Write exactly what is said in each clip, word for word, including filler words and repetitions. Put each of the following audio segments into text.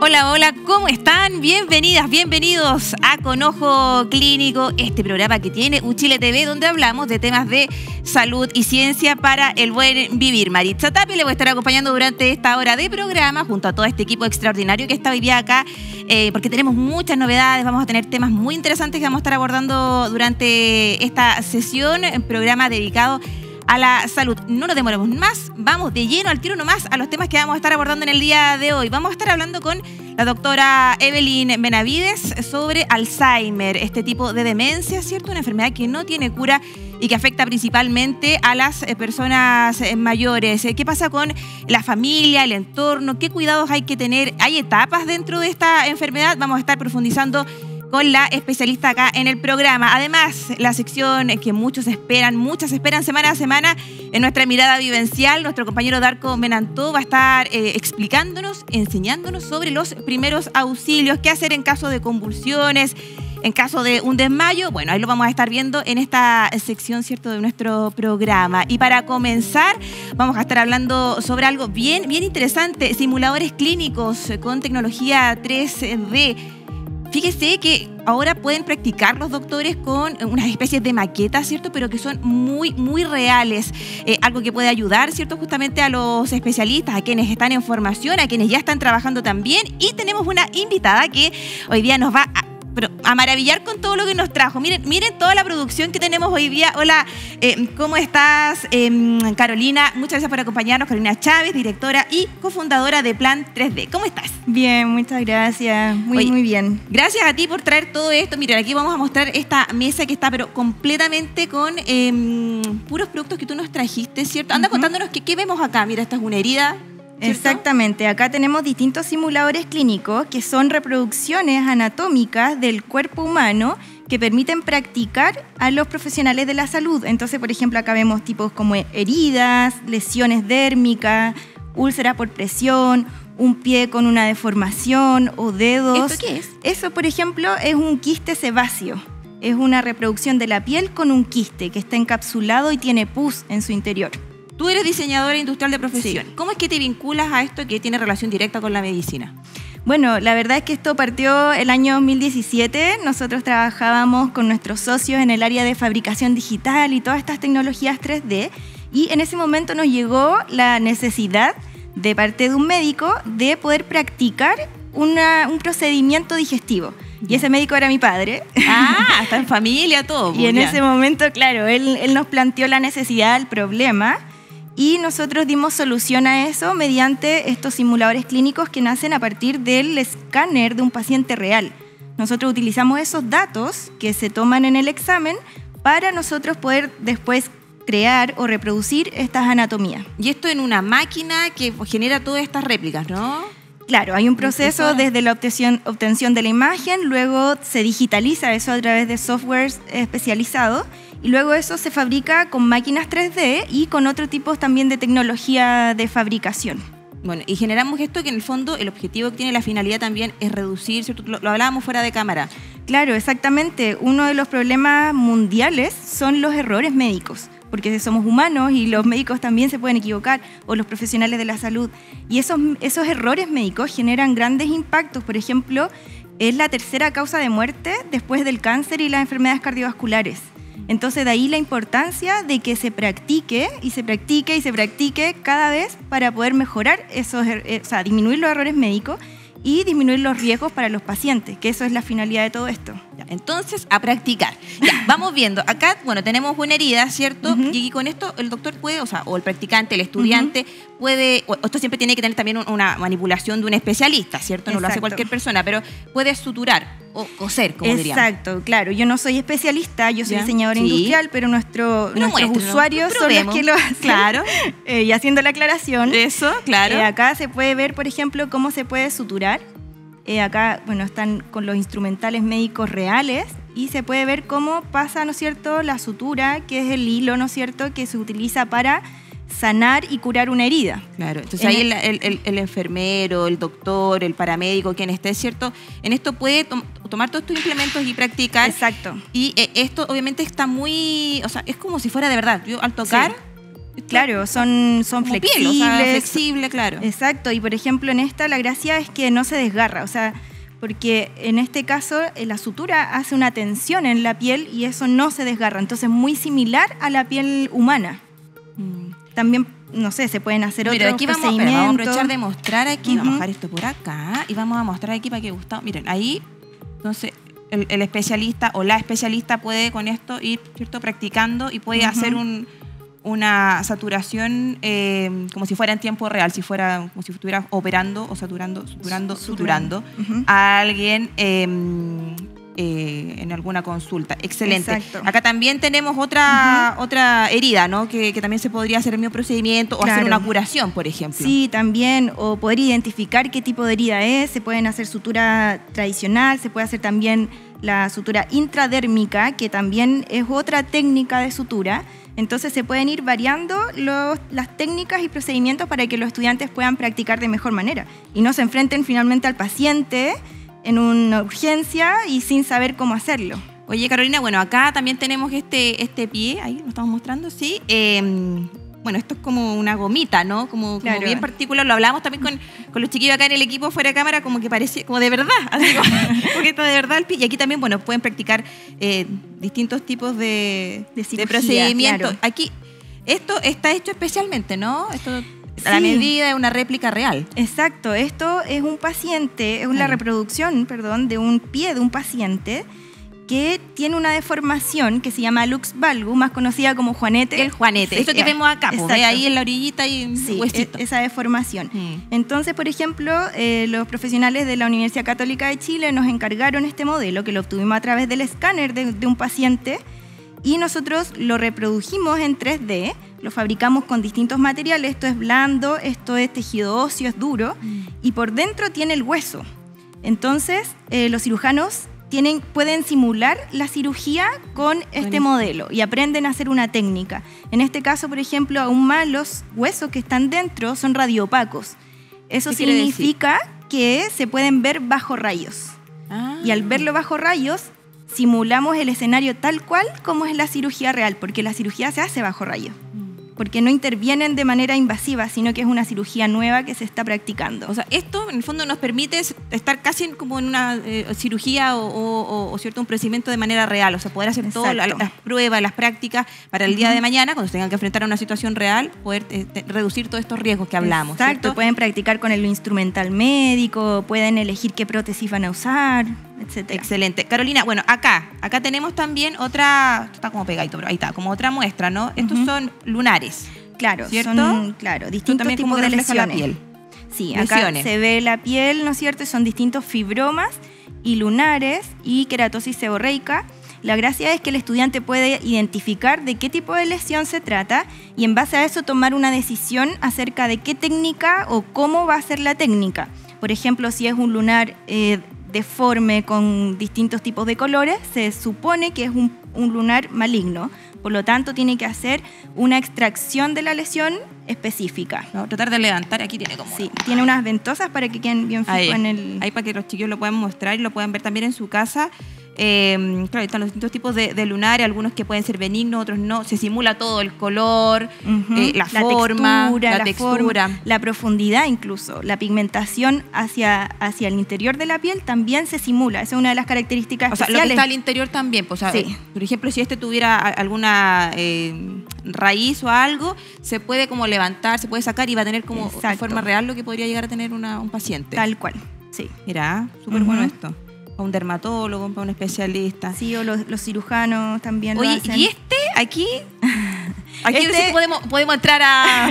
Hola, hola, ¿cómo están? Bienvenidas, bienvenidos a Con Ojo Clínico, este programa que tiene Uchile T V, donde hablamos de temas de salud y ciencia para el buen vivir. Maritza Tapia le voy a estar acompañando durante esta hora de programa, junto a todo este equipo extraordinario que está hoy día acá, eh, porque tenemos muchas novedades, vamos a tener temas muy interesantes que vamos a estar abordando durante esta sesión, un programa dedicado a la salud. No nos demoremos más, vamos de lleno al tiro nomás a los temas que vamos a estar abordando en el día de hoy. Vamos a estar hablando con la doctora Evelyn Benavides sobre Alzheimer, este tipo de demencia, ¿cierto? Una enfermedad que no tiene cura y que afecta principalmente a las personas mayores. ¿Qué pasa con la familia, el entorno? ¿Qué cuidados hay que tener? ¿Hay etapas dentro de esta enfermedad? Vamos a estar profundizando con la especialista acá en el programa. Además, la sección que muchos esperan, muchas esperan semana a semana en nuestra mirada vivencial, nuestro compañero Darko Menantó va a estar eh, explicándonos, enseñándonos sobre los primeros auxilios, qué hacer en caso de convulsiones, en caso de un desmayo. Bueno, ahí lo vamos a estar viendo en esta sección, ¿cierto?, de nuestro programa. Y para comenzar, vamos a estar hablando sobre algo bien, bien interesante, simuladores clínicos con tecnología tres D. Fíjese que ahora pueden practicar los doctores con unas especies de maquetas, ¿cierto? Pero que son muy, muy reales. Eh, algo que puede ayudar, ¿cierto? Justamente a los especialistas, a quienes están en formación, a quienes ya están trabajando también. Y tenemos una invitada que hoy día nos va a... pero a maravillar con todo lo que nos trajo. Miren, miren toda la producción que tenemos hoy día. Hola, eh, ¿cómo estás, eh, Carolina? Muchas gracias por acompañarnos. Carolina Chávez, directora y cofundadora de Plan tres D. ¿Cómo estás? Bien, muchas gracias. Muy, Oye, muy bien. Gracias a ti por traer todo esto. Miren, aquí vamos a mostrar esta mesa que está pero completamente con eh, puros productos que tú nos trajiste, ¿cierto? Anda uh-huh. contándonos qué vemos acá. Mira, esta es una herida, ¿cierto? Exactamente, acá tenemos distintos simuladores clínicos que son reproducciones anatómicas del cuerpo humano que permiten practicar a los profesionales de la salud. Entonces, por ejemplo, acá vemos tipos como heridas, lesiones dérmicas, úlceras por presión, un pie con una deformación o dedos. ¿Esto qué es? Eso, por ejemplo, es un quiste sebáceo. Es una reproducción de la piel con un quiste que está encapsulado y tiene pus en su interior. Tú eres diseñadora industrial de profesión. Sí. ¿Cómo es que te vinculas a esto que tiene relación directa con la medicina? Bueno, la verdad es que esto partió el año dos mil diecisiete. Nosotros trabajábamos con nuestros socios en el área de fabricación digital y todas estas tecnologías tres D. Y en ese momento nos llegó la necesidad de parte de un médico de poder practicar una, un procedimiento digestivo. Y ese médico era mi padre. Ah, está en familia, todo. Y en ya. ese momento, claro, él, él nos planteó la necesidad, el problema. Y nosotros dimos solución a eso mediante estos simuladores clínicos que nacen a partir del escáner de un paciente real. Nosotros utilizamos esos datos que se toman en el examen para nosotros poder después crear o reproducir estas anatomías. Y esto en una máquina que genera todas estas réplicas, ¿no? Claro, hay un proceso desde la obtención, obtención de la imagen, luego se digitaliza eso a través de softwares especializados y luego eso se fabrica con máquinas tres D y con otro tipo también de tecnología de fabricación. Bueno, y generamos esto que en el fondo el objetivo que tiene la finalidad también es reducir, ¿cierto? Lo, lo hablábamos fuera de cámara. Claro, exactamente. Uno de los problemas mundiales son los errores médicos, porque somos humanos y los médicos también se pueden equivocar, o los profesionales de la salud. Y esos, esos errores médicos generan grandes impactos. Por ejemplo, es la tercera causa de muerte después del cáncer y las enfermedades cardiovasculares. Entonces, de ahí la importancia de que se practique y se practique y se practique cada vez para poder mejorar esos, o sea, disminuir los errores médicos y disminuir los riesgos para los pacientes, que eso es la finalidad de todo esto. Ya, entonces, a practicar. Ya, vamos viendo. Acá, bueno, tenemos una herida, ¿cierto? Uh-huh. Y con esto el doctor puede, o sea, o el practicante, el estudiante, uh-huh. puede, o, esto siempre tiene que tener también una manipulación de un especialista, ¿cierto? No Exacto. lo hace cualquier persona, pero puede suturar o coser, como diríamos. Exacto, claro. Yo no soy especialista, yo soy ¿Ya? diseñadora sí. industrial, pero nuestro, no nuestros muestro, usuarios no son los que lo hacen. Claro. eh, y haciendo la aclaración. Eso, claro. Eh, acá se puede ver, por ejemplo, cómo se puede suturar. Eh, acá, bueno, están con los instrumentales médicos reales y se puede ver cómo pasa, ¿no es cierto?, la sutura, que es el hilo, ¿no es cierto?, que se utiliza para sanar y curar una herida. Claro, entonces en ahí el, el, el, el enfermero, el doctor, el paramédico, quien esté, ¿cierto?, en esto puede tom tomar todos estos implementos y practicar. Exacto. Y eh, esto obviamente está muy, o sea, es como si fuera de verdad. Yo al tocar... Sí. Claro, son, son como flexibles. piel, o sea, flexible, claro. Exacto, y por ejemplo en esta la gracia es que no se desgarra, o sea, porque en este caso eh, la sutura hace una tensión en la piel y eso no se desgarra, entonces muy similar a la piel humana. Mm. También, no sé, se pueden hacer Mira, otros aquí vamos, procedimientos. espera, vamos a aprovechar de mostrar aquí, Uh-huh. vamos a dejar esto por acá y vamos a mostrar aquí para que Gustavo, miren, ahí, entonces el, el especialista o la especialista puede con esto ir, ¿cierto?, practicando y puede Uh-huh. hacer un, una saturación eh, como si fuera en tiempo real, si fuera como si estuviera operando o saturando, suturando, suturando Uh-huh. a alguien eh, eh, en alguna consulta. Excelente. Exacto. Acá también tenemos otra, uh-huh. otra herida, ¿no? Que, que también se podría hacer el mismo procedimiento o Claro. hacer una curación, por ejemplo. Sí, también, o poder identificar qué tipo de herida es, se pueden hacer sutura tradicional, se puede hacer también la sutura intradérmica, que también es otra técnica de sutura. Entonces se pueden ir variando los, las técnicas y procedimientos para que los estudiantes puedan practicar de mejor manera y no se enfrenten finalmente al paciente en una urgencia y sin saber cómo hacerlo. Oye, Carolina, bueno, acá también tenemos este, este pie, ahí lo estamos mostrando, sí. Eh, bueno, esto es como una gomita, ¿no? Como, como Claro. bien particular. Lo hablamos también con, con los chiquillos acá en el equipo fuera de cámara, como que parece, como de verdad, así como, porque esto de verdad el pie. Y aquí también, bueno, pueden practicar eh, distintos tipos de, De cirugía, procedimientos. claro. Aquí, esto está hecho especialmente, ¿no? Esto a la Sí. medida de una réplica real. Exacto, esto es un paciente, es la Ahí. reproducción, perdón, de un pie de un paciente que tiene una deformación que se llama lux valgus, más conocida como juanete. El juanete, Sí, eso que ya. vemos acá, pues, ve Exacto. ahí en la orillita y un Sí, huesito. e- esa deformación. Mm. Entonces, por ejemplo, eh, los profesionales de la Universidad Católica de Chile nos encargaron este modelo que lo obtuvimos a través del escáner de, de un paciente y nosotros lo reprodujimos en tres D, lo fabricamos con distintos materiales, esto es blando, esto es tejido óseo, es duro, Mm. y por dentro tiene el hueso. Entonces, eh, los cirujanos tienen, pueden simular la cirugía con este Buenísimo. modelo y aprenden a hacer una técnica. En este caso, por ejemplo, aún más los huesos que están dentro son radioopacos. Eso ¿Qué quiere decir? significa que se pueden ver bajo rayos. Ah. Y al verlo bajo rayos, simulamos el escenario tal cual como es la cirugía real, porque la cirugía se hace bajo rayos. Porque no intervienen de manera invasiva, sino que es una cirugía nueva que se está practicando. O sea, esto en el fondo nos permite estar casi en- como en una eh, cirugía o, o- o, cierto un procedimiento de manera real, o sea, poder hacer todas la- Exacto. las pruebas, las prácticas para el día Ujú. de mañana, cuando se tengan que enfrentar a una situación real, poder eh, te- reducir todos estos riesgos que hablamos. Exacto, ¿cierto? pueden practicar con el instrumental médico, pueden elegir qué prótesis van a usar, etcétera. Excelente. Carolina, bueno, acá, acá tenemos también otra, esto está como pegadito, pero ahí está, como otra muestra, ¿no? Estos Ujú. son lunares. Claro, ¿Cierto? son claro, distintos también tipos como de refleja la lesiones. piel. Sí, acá Lesiones. se ve la piel, ¿no es cierto? Son distintos fibromas y lunares y queratosis seborreica. La gracia es que el estudiante puede identificar de qué tipo de lesión se trata y en base a eso tomar una decisión acerca de qué técnica o cómo va a ser la técnica. Por ejemplo, si es un lunar eh, deforme con distintos tipos de colores, se supone que es un, un lunar maligno. Por lo tanto, tiene que hacer una extracción de la lesión específica. ¿No? Tratar de levantar, aquí tiene como... Sí, tiene unas ventosas para que queden bien fijos Ahí, en el... ahí para que los chiquillos lo puedan mostrar y lo puedan ver también en su casa. Eh, claro, están los distintos tipos de, de lunares, algunos que pueden ser benignos, otros no. Se simula todo, el color, Ujú. eh, la, forma, textura, la, la textura. forma, la profundidad incluso, la pigmentación hacia, hacia el interior de la piel también se simula. Esa es una de las características O sea, lo que especiales. está al interior también. Pues, o sea, Sí. por ejemplo, si este tuviera a- alguna eh, raíz o algo, se puede como levantar, se puede sacar y va a tener como de Exacto. forma real lo que podría llegar a tener una- un paciente. Tal cual, sí. Mira, súper Ujú. bueno esto. Para un dermatólogo, para un especialista. Sí, o los, los cirujanos también lo Oye, hacen. y este aquí, aquí Este- sí podemos, podemos entrar a,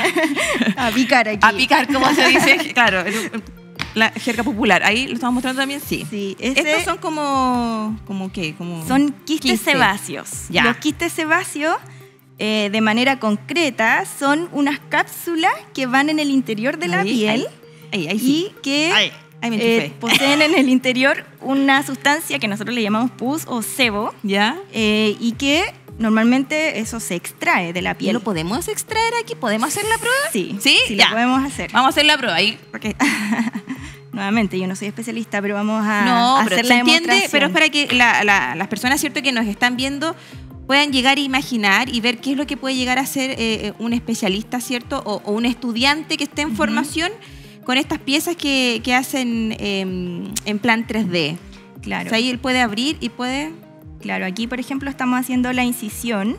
A picar aquí. a picar, como se dice, claro, el- la jerga popular. Ahí lo estamos mostrando también, sí. Sí, ese- Estos son como, como qué, como Son quistes quiste. sebáceos. Ya. Los quistes sebáceos, eh, de manera concreta, son unas cápsulas que van en el interior de la Ahí, piel Ahí, ahí sí. y que Ahí, ahí me eh, enchufé. poseen en el interior una sustancia que nosotros le llamamos pus o sebo ¿Ya? eh, y que normalmente eso se extrae de la ¿Y piel. lo podemos extraer aquí? ¿Podemos hacer la prueba? Sí, ¿Sí? sí, Ya. lo podemos hacer. Vamos a hacer la prueba ahí. porque- Nuevamente, yo no soy especialista, pero vamos a, No, a pero hacer se la entiende, demostración. pero es para que la- la- las personas, ¿cierto?, que nos están viendo puedan llegar a imaginar y ver qué es lo que puede llegar a ser eh, un especialista, ¿cierto? O, o un estudiante que esté en uh-huh. formación con estas piezas que, que hacen eh, en plan tres D. Claro. O sea, ahí él puede abrir y puede... Claro, aquí por ejemplo estamos haciendo la incisión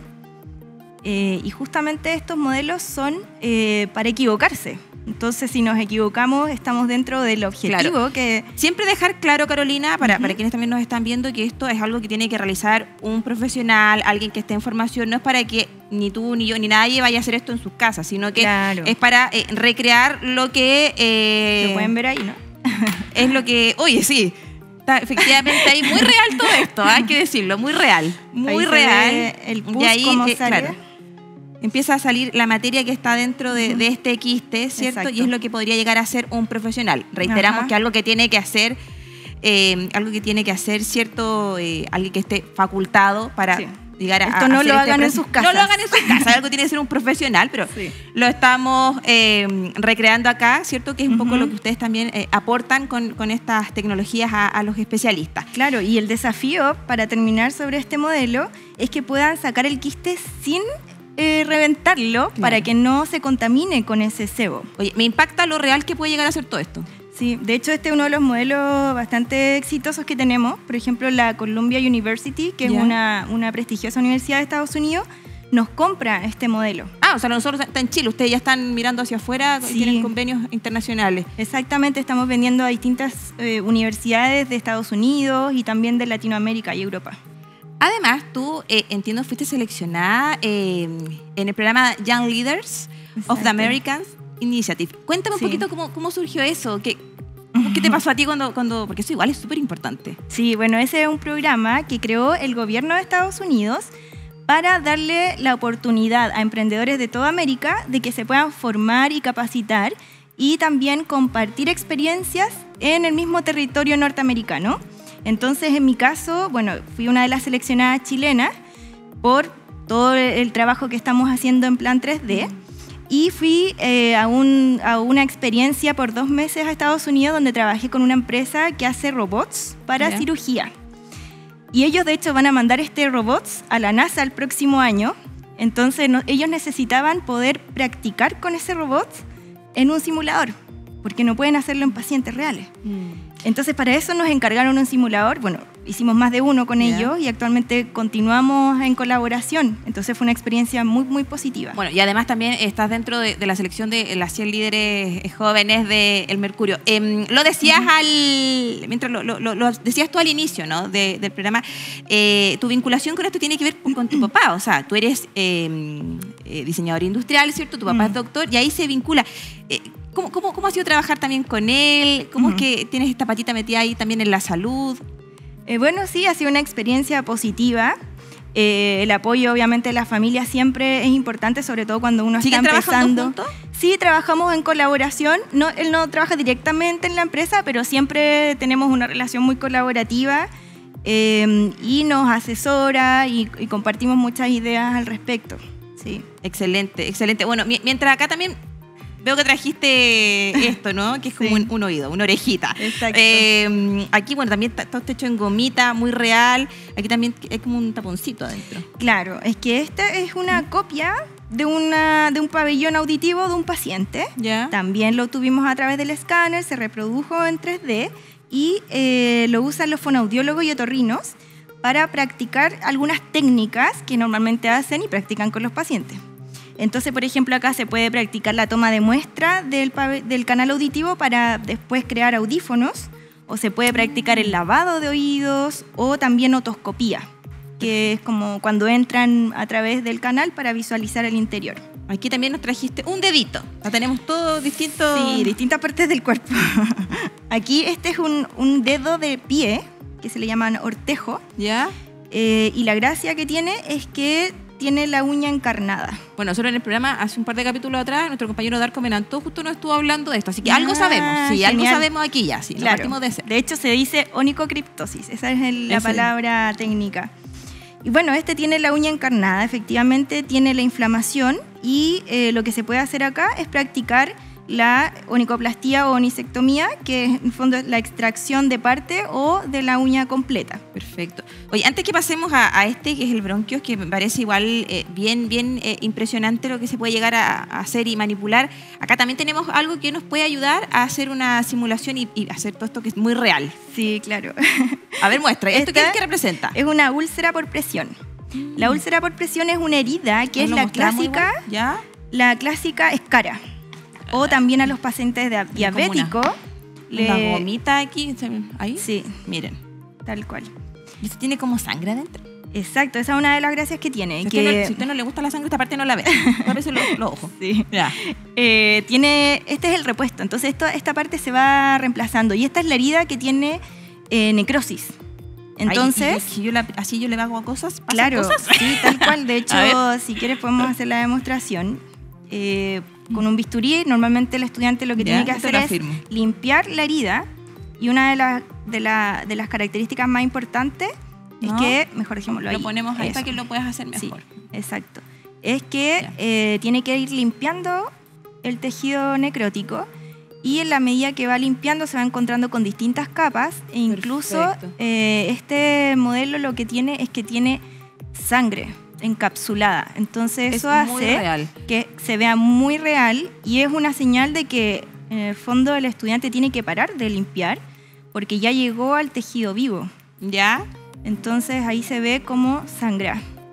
eh, y justamente estos modelos son eh, para equivocarse. Entonces, si nos equivocamos, estamos dentro del objetivo. Claro. que Siempre dejar claro, Carolina, para, uh-huh. para quienes también nos están viendo, que esto es algo que tiene que realizar un profesional, alguien que esté en formación. No es para que ni tú, ni yo, ni nadie vaya a hacer esto en sus casas, sino que claro. es para eh, recrear lo que... Eh, lo pueden ver ahí, ¿no? Es lo que... Oye, sí, está efectivamente ahí muy real todo esto, hay que decirlo, muy real. Muy ahí real. Se ve el pus, y ahí, cómo eh, sale. Claro, empieza a salir la materia que está dentro de, de este quiste, ¿cierto? Exacto. Y es lo que podría llegar a ser un profesional. Reiteramos Ajá. que algo que tiene que hacer, eh, algo que tiene que hacer, ¿cierto? Eh, alguien que esté facultado para sí. llegar a Esto no hacer lo este hagan en profe- sus casas. No lo hagan en sus casas, algo tiene que ser un profesional, pero sí. lo estamos eh, recreando acá, ¿cierto? Que es un uh-huh. poco lo que ustedes también eh, aportan con, con estas tecnologías a, a los especialistas. Claro, y el desafío para terminar sobre este modelo es que puedan sacar el quiste sin eh, reventarlo, claro. para que no se contamine con ese sebo. Oye, me impacta lo real que puede llegar a ser todo esto. Sí, de hecho este es uno de los modelos bastante exitosos que tenemos. Por ejemplo, la Columbia University, que yeah. es una, una prestigiosa universidad de Estados Unidos, nos compra este modelo. Ah, o sea, nosotros está en Chile, ustedes ya están mirando hacia afuera, sí. tienen convenios internacionales. Exactamente, estamos vendiendo a distintas eh, universidades de Estados Unidos y también de Latinoamérica y Europa. Además, tú, eh, entiendo, fuiste seleccionada eh, en el programa Young Leaders Exacto. of the American Initiative. Cuéntame un sí. poquito cómo, cómo surgió eso, qué, qué te pasó a ti cuando, cuando porque eso igual es súper importante. Sí, bueno, ese es un programa que creó el gobierno de Estados Unidos para darle la oportunidad a emprendedores de toda América de que se puedan formar y capacitar y también compartir experiencias en el mismo territorio norteamericano. Entonces, en mi caso, bueno, fui una de las seleccionadas chilenas por todo el trabajo que estamos haciendo en plan tres D y fui eh, a, un, a una experiencia por dos meses a Estados Unidos donde trabajé con una empresa que hace robots para yeah. cirugía. Y ellos, de hecho, van a mandar este robots a la NASA el próximo año. Entonces, no, ellos necesitaban poder practicar con ese robot en un simulador, porque no pueden hacerlo en pacientes reales. Mm. Entonces, para eso nos encargaron un simulador. Bueno, hicimos más de uno con yeah. ellos y actualmente continuamos en colaboración. Entonces, fue una experiencia muy, muy positiva. Bueno, y además también estás dentro de, de la selección de las cien líderes jóvenes de El Mercurio. Eh, lo decías uh-huh. al... Mientras lo, lo, lo decías tú al inicio, ¿no? de, del programa. Eh, tu vinculación con esto tiene que ver con tu papá. O sea, tú eres eh, eh, diseñador industrial, ¿cierto? Tu papá uh-huh. es doctor y ahí se vincula. Eh, ¿Cómo, cómo, ¿Cómo ha sido trabajar también con él? ¿Cómo uh-huh. es que tienes esta patita metida ahí también en la salud? Eh, bueno, sí, ha sido una experiencia positiva. Eh, el apoyo, obviamente, de la familia siempre es importante, sobre todo cuando uno está empezando. ¿Siguen trabajando juntos? Sí, trabajamos en colaboración. No, él no trabaja directamente en la empresa, pero siempre tenemos una relación muy colaborativa eh, y nos asesora y, y compartimos muchas ideas al respecto. Sí. Excelente, excelente. Bueno, mientras acá también... Veo que trajiste esto, ¿no? Que es como sí. un, un oído, una orejita. Exacto. Eh, aquí, bueno, también está, está hecho en gomita, muy real. Aquí también es como un taponcito adentro. Claro, es que esta es una copia de, una, de un pabellón auditivo de un paciente. ¿Ya? También lo tuvimos a través del escáner, se reprodujo en tres D y eh, lo usan los fonoaudiólogos y otorrinos para practicar algunas técnicas que normalmente hacen y practican con los pacientes. Entonces, por ejemplo, acá se puede practicar la toma de muestra del, del canal auditivo para después crear audífonos, o se puede practicar el lavado de oídos o también otoscopía, que es como cuando entran a través del canal para visualizar el interior. Aquí también nos trajiste un dedito. La tenemos todos distintos... Sí, distintas partes del cuerpo. Aquí este es un, un dedo de pie, que se le llaman ortejo. ¿Ya? Eh, y la gracia que tiene es que tiene la uña encarnada. Bueno, nosotros en el programa, hace un par de capítulos atrás, nuestro compañero Darko Menantó justo nos estuvo hablando de esto, así que ah, algo sabemos, sí, genial. algo sabemos aquí ya, sí, claro. partimos de, de hecho, se dice onicocriptosis, esa es el, la Ese. palabra técnica. Y bueno, este tiene la uña encarnada, efectivamente tiene la inflamación y eh, lo que se puede hacer acá es practicar la onicoplastía o onisectomía, que es en el fondo la extracción de parte o de la uña completa. Perfecto. Oye, antes que pasemos a, a este, que es el bronquios, que me parece igual eh, bien, bien eh, impresionante lo que se puede llegar a, a hacer y manipular, acá también tenemos algo que nos puede ayudar a hacer una simulación y, y hacer todo esto que es muy real. Sí, claro. A ver, muestra. ¿Esto qué, Esta qué representa? Es una úlcera por presión. Mm. La úlcera por presión es una herida que es la clásica, ¿ya? La clásica escara. O también a los pacientes de diabéticos. Una, le... una gomita aquí, ahí. Sí. Miren. Tal cual. ¿Y esto tiene como sangre adentro? Exacto, esa es una de las gracias que tiene. Si, que... usted, no, si usted no le gusta la sangre, esta parte no la ve. Por eso los lo ojos. Sí. Ya. Eh, tiene, este es el repuesto, entonces esto, esta parte se va reemplazando. Y esta es la herida que tiene eh, necrosis. Entonces... Ay, si yo la, así yo le hago cosas, claro, cosas. Sí, tal cual. De hecho, si quieres podemos hacer la demostración. Eh, con un bisturí, normalmente el estudiante lo que ya, tiene que hacer es firmo. limpiar la herida. Y una de, la, de, la, de las características más importantes es no. que, mejor dejémoslo ahí. Lo ponemos ahí Eso. para que lo puedas hacer mejor. Sí, exacto. Es que eh, tiene que ir limpiando el tejido necrótico y en la medida que va limpiando se va encontrando con distintas capas e incluso eh, este modelo lo que tiene es que tiene sangre encapsulada. Entonces eso es muy hace real. que se vea muy real y es una señal de que en el fondo el estudiante tiene que parar de limpiar porque ya llegó al tejido vivo. ¿Ya? Entonces ahí se ve como sangra.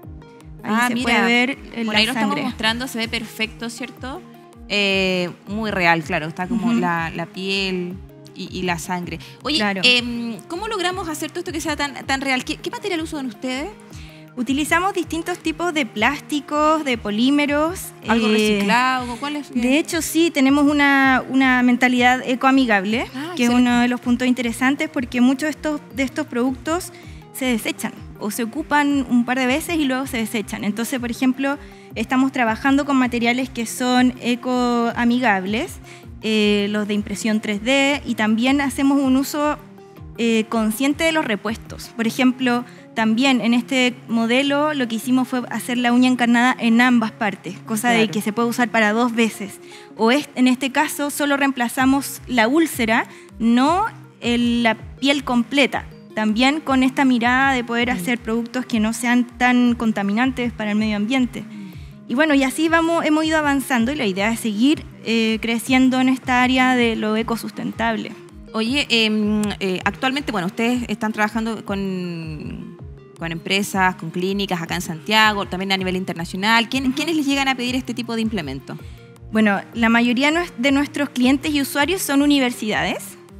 Ahí ah, se mira, puede ver por la ahí lo sangre. estamos mostrando, se ve perfecto, ¿cierto? Eh, muy real, claro. Está como uh-huh. la, la piel y, y la sangre. Oye, claro. eh, ¿cómo logramos hacer todo esto que sea tan, tan real? ¿Qué, qué material usan ustedes? Utilizamos distintos tipos de plásticos, de polímeros. ¿Algo eh, reciclado? ¿Cuál es? De hecho, sí, tenemos una, una mentalidad ecoamigable, ah, que sí. es uno de los puntos interesantes porque muchos de estos, de estos productos se desechan o se ocupan un par de veces y luego se desechan. Entonces, por ejemplo, estamos trabajando con materiales que son ecoamigables, eh, los de impresión tres D, y también hacemos un uso eh, consciente de los repuestos. Por ejemplo, también en este modelo lo que hicimos fue hacer la uña encarnada en ambas partes, cosa claro. de que se puede usar para dos veces. O es, en este caso solo reemplazamos la úlcera, no el, la piel completa. También con esta mirada de poder hacer productos que no sean tan contaminantes para el medio ambiente. Y bueno, y así vamos, hemos ido avanzando y la idea es seguir eh, creciendo en esta área de lo ecosustentable. Oye, eh, eh, actualmente, bueno, ustedes están trabajando con... con empresas, con clínicas acá en Santiago, también a nivel internacional. ¿Quién, uh-huh. ¿Quiénes les llegan a pedir este tipo de implemento? Bueno, la mayoría de nuestros clientes y usuarios son universidades.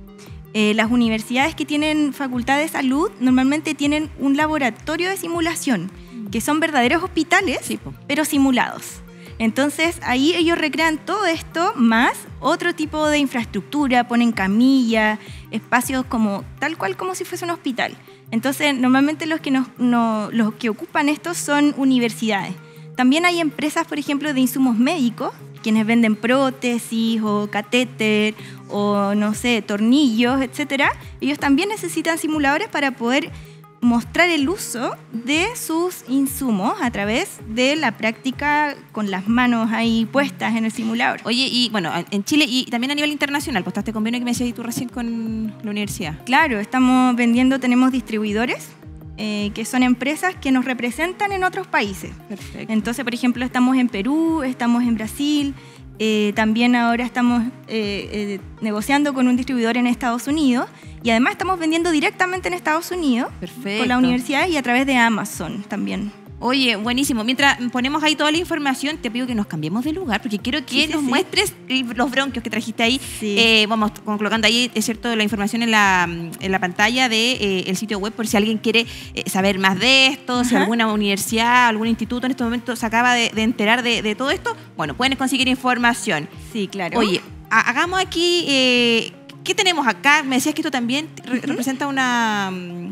Eh, las universidades que tienen facultad de salud normalmente tienen un laboratorio de simulación, que son verdaderos hospitales, sí, pero simulados. Entonces, ahí ellos recrean todo esto, más otro tipo de infraestructura, ponen camilla, espacios como tal cual como si fuese un hospital. Entonces, normalmente los que, nos, no, los que ocupan esto son universidades. También hay empresas, por ejemplo, de insumos médicos, quienes venden prótesis o catéter o, no sé, tornillos, etcétera. Ellos también necesitan simuladores para poder mostrar el uso de sus insumos a través de la práctica con las manos ahí puestas en el simulador. Oye, y bueno, en Chile y también a nivel internacional, pues este convenio que me decías tú recién con la universidad. Claro, estamos vendiendo, tenemos distribuidores, eh, que son empresas que nos representan en otros países. Perfecto. Entonces, por ejemplo, estamos en Perú, estamos en Brasil, eh, también ahora estamos eh, eh, negociando con un distribuidor en Estados Unidos. Y además estamos vendiendo directamente en Estados Unidos. Perfecto. Con la universidad y a través de Amazon también. Oye, buenísimo. Mientras ponemos ahí toda la información, te pido que nos cambiemos de lugar, porque quiero que sí, sí, nos sí. muestres los bronquios que trajiste ahí. Sí. Eh, vamos colocando ahí, es cierto, la información en la, en la pantalla del de, eh, sitio web, por si alguien quiere eh, saber más de esto, Ajá. si alguna universidad, algún instituto en este momento se acaba de, de enterar de, de todo esto. Bueno, pueden conseguir información. Sí, claro. Oye, hagamos aquí... Eh, ¿qué tenemos acá? Me decías que esto también re- uh-huh. representa una...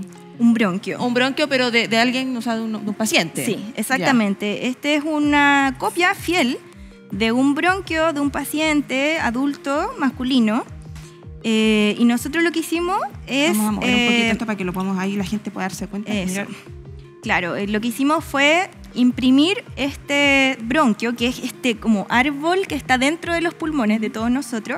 Un bronquio. Un bronquio, pero de, de alguien, o sea, de un, de un paciente. Sí, exactamente. Ya. Este es una copia fiel de un bronquio de un paciente adulto masculino. Eh, y nosotros lo que hicimos es... Vamos a mover eh, un poquito esto para que lo podamos ahí, la gente pueda darse cuenta. Eso. Claro, eh, lo que hicimos fue imprimir este bronquio, que es este como árbol que está dentro de los pulmones de todos nosotros.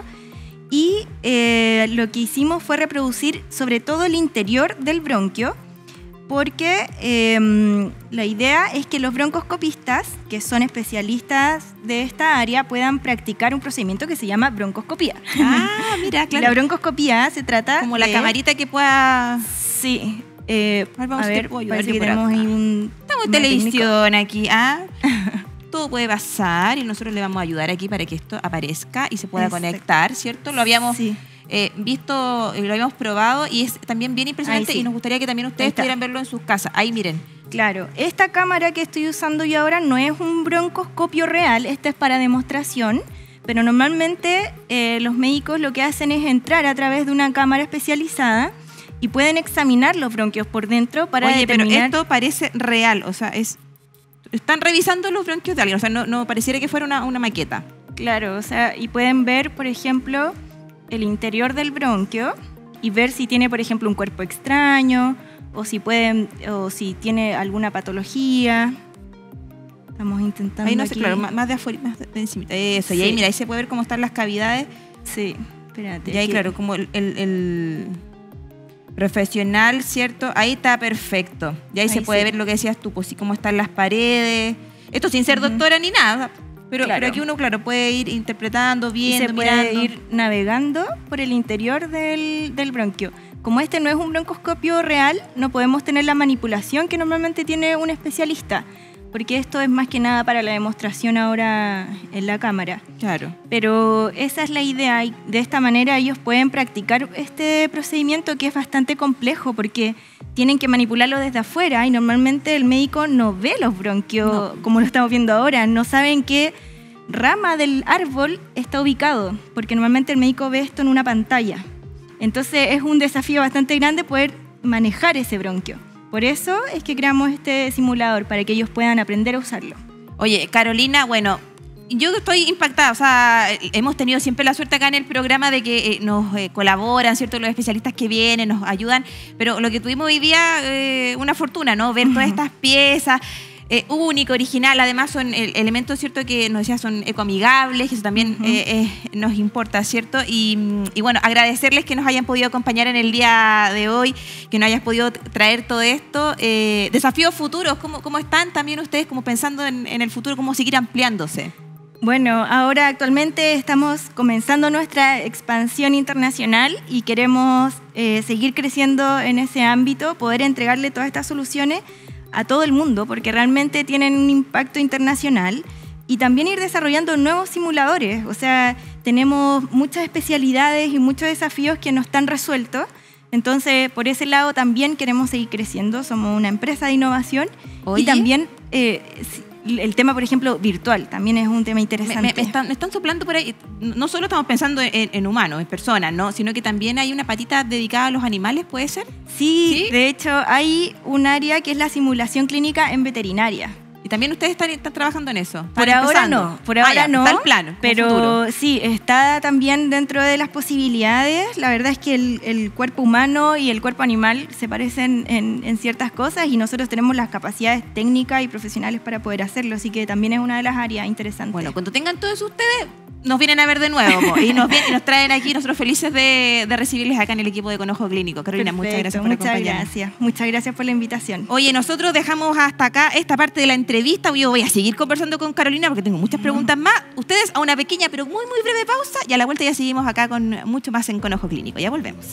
Y eh, lo que hicimos fue reproducir sobre todo el interior del bronquio porque eh, la idea es que los broncoscopistas, que son especialistas de esta área, puedan practicar un procedimiento que se llama broncoscopía. Ah, mira, claro. La broncoscopía se trata como la de, camarita que pueda... Sí. Eh, a ver, vamos a ver, puedo parece que por tenemos acá. ahí un... Estamos en televisión aquí, ¿ah? Todo puede pasar y nosotros le vamos a ayudar aquí para que esto aparezca y se pueda Exacto. conectar, ¿cierto? Lo habíamos... Sí. Eh, visto, lo habíamos probado y es también bien impresionante. Ahí sí. Y nos gustaría que también Ahí ustedes está. pudieran verlo en sus casas. Ahí miren. Claro, esta cámara que estoy usando yo ahora no es un broncoscopio real, esta es para demostración, pero normalmente eh, los médicos lo que hacen es entrar a través de una cámara especializada y pueden examinar los bronquios por dentro para Oye, pero determinar... esto parece real, o sea, es están revisando los bronquios de alguien, o sea, no, no pareciera que fuera una, una maqueta. Claro, o sea, y pueden ver, por ejemplo, el interior del bronquio y ver si tiene, por ejemplo, un cuerpo extraño o si pueden, o si tiene alguna patología. Estamos intentando Ahí no sé, aquí. claro, más, más de afuera, más de, de encima. Eso, Sí. y ahí mira, ahí se puede ver cómo están las cavidades. Sí, espérate. Y ahí, aquí. claro, como el, el- el profesional, ¿cierto? Ahí está perfecto. Y ahí, Ahí se puede sí. ver lo que decías tú, pues sí, cómo están las paredes. Esto sin ser Ujú. doctora ni nada. Pero, Claro. pero aquí uno, claro, puede ir interpretando, Y viendo, se puede mirando. ir navegando por el interior del, del bronquio. Como este no es un broncoscopio real, no podemos tener la manipulación que normalmente tiene un especialista, porque esto es más que nada para la demostración ahora en la cámara. Claro. Pero esa es la idea y de esta manera ellos pueden practicar este procedimiento que es bastante complejo porque tienen que manipularlo desde afuera y normalmente el médico no ve los bronquios No. como lo estamos viendo ahora, no saben qué rama del árbol está ubicado, porque normalmente el médico ve esto en una pantalla. Entonces es un desafío bastante grande poder manejar ese bronquio. Por eso es que creamos este simulador, para que ellos puedan aprender a usarlo. Oye, Carolina, bueno, yo estoy impactada, o sea, hemos tenido siempre la suerte acá en el programa de que eh, nos eh, colaboran, ¿cierto? Los especialistas que vienen, nos ayudan, pero lo que tuvimos hoy día, eh, una fortuna, ¿no? Ver todas estas piezas, eh, único, original, además son eh, elementos, ¿cierto? Que nos decía son ecoamigables, que eso también Ujú. eh, eh, nos importa, ¿cierto? Y, y bueno, agradecerles que nos hayan podido acompañar en el día de hoy, que nos hayas podido traer todo esto. Eh, desafíos futuros, ¿cómo, cómo están también ustedes como pensando en, en el futuro, cómo seguir ampliándose? Bueno, ahora actualmente estamos comenzando nuestra expansión internacional y queremos eh, seguir creciendo en ese ámbito, poder entregarle todas estas soluciones a todo el mundo, porque realmente tienen un impacto internacional, y también ir desarrollando nuevos simuladores. O sea, tenemos muchas especialidades y muchos desafíos que no están resueltos. Entonces, por ese lado también queremos seguir creciendo. Somos una empresa de innovación. Oye. Y también eh, el tema, por ejemplo, virtual, también es un tema Me, interesante. me- me están, me están soplando por ahí. No solo estamos pensando en, en humanos, en personas, ¿no? Sino que también hay una patita dedicada a los animales, ¿puede ser? Sí, ¿Sí? de hecho hay un área que es la simulación clínica en veterinaria. Y también ustedes están, están trabajando en eso. Por Están ahora empezando. no, por Ah, ahora ya, no, está el plano, como pero futuro. sí, está también dentro de las posibilidades. La verdad es que el, el cuerpo humano y el cuerpo animal se parecen en, en ciertas cosas y nosotros tenemos las capacidades técnicas y profesionales para poder hacerlo, así que también es una de las áreas interesantes. Bueno, cuando tengan todo eso ustedes, nos vienen a ver de nuevo po, y, nos vienen, y nos traen aquí, nosotros felices de, de recibirles acá en el equipo de Conojo Clínico. Carolina, muchas Perfecto, gracias por muchas acompañarnos. gracias. Muchas gracias por la invitación. Oye, nosotros dejamos hasta acá esta parte de la entrevista. Yo voy a seguir conversando con Carolina porque tengo muchas preguntas más. Ustedes a una pequeña pero muy, muy breve pausa y a la vuelta ya seguimos acá con mucho más en Conojo Clínico. Ya volvemos.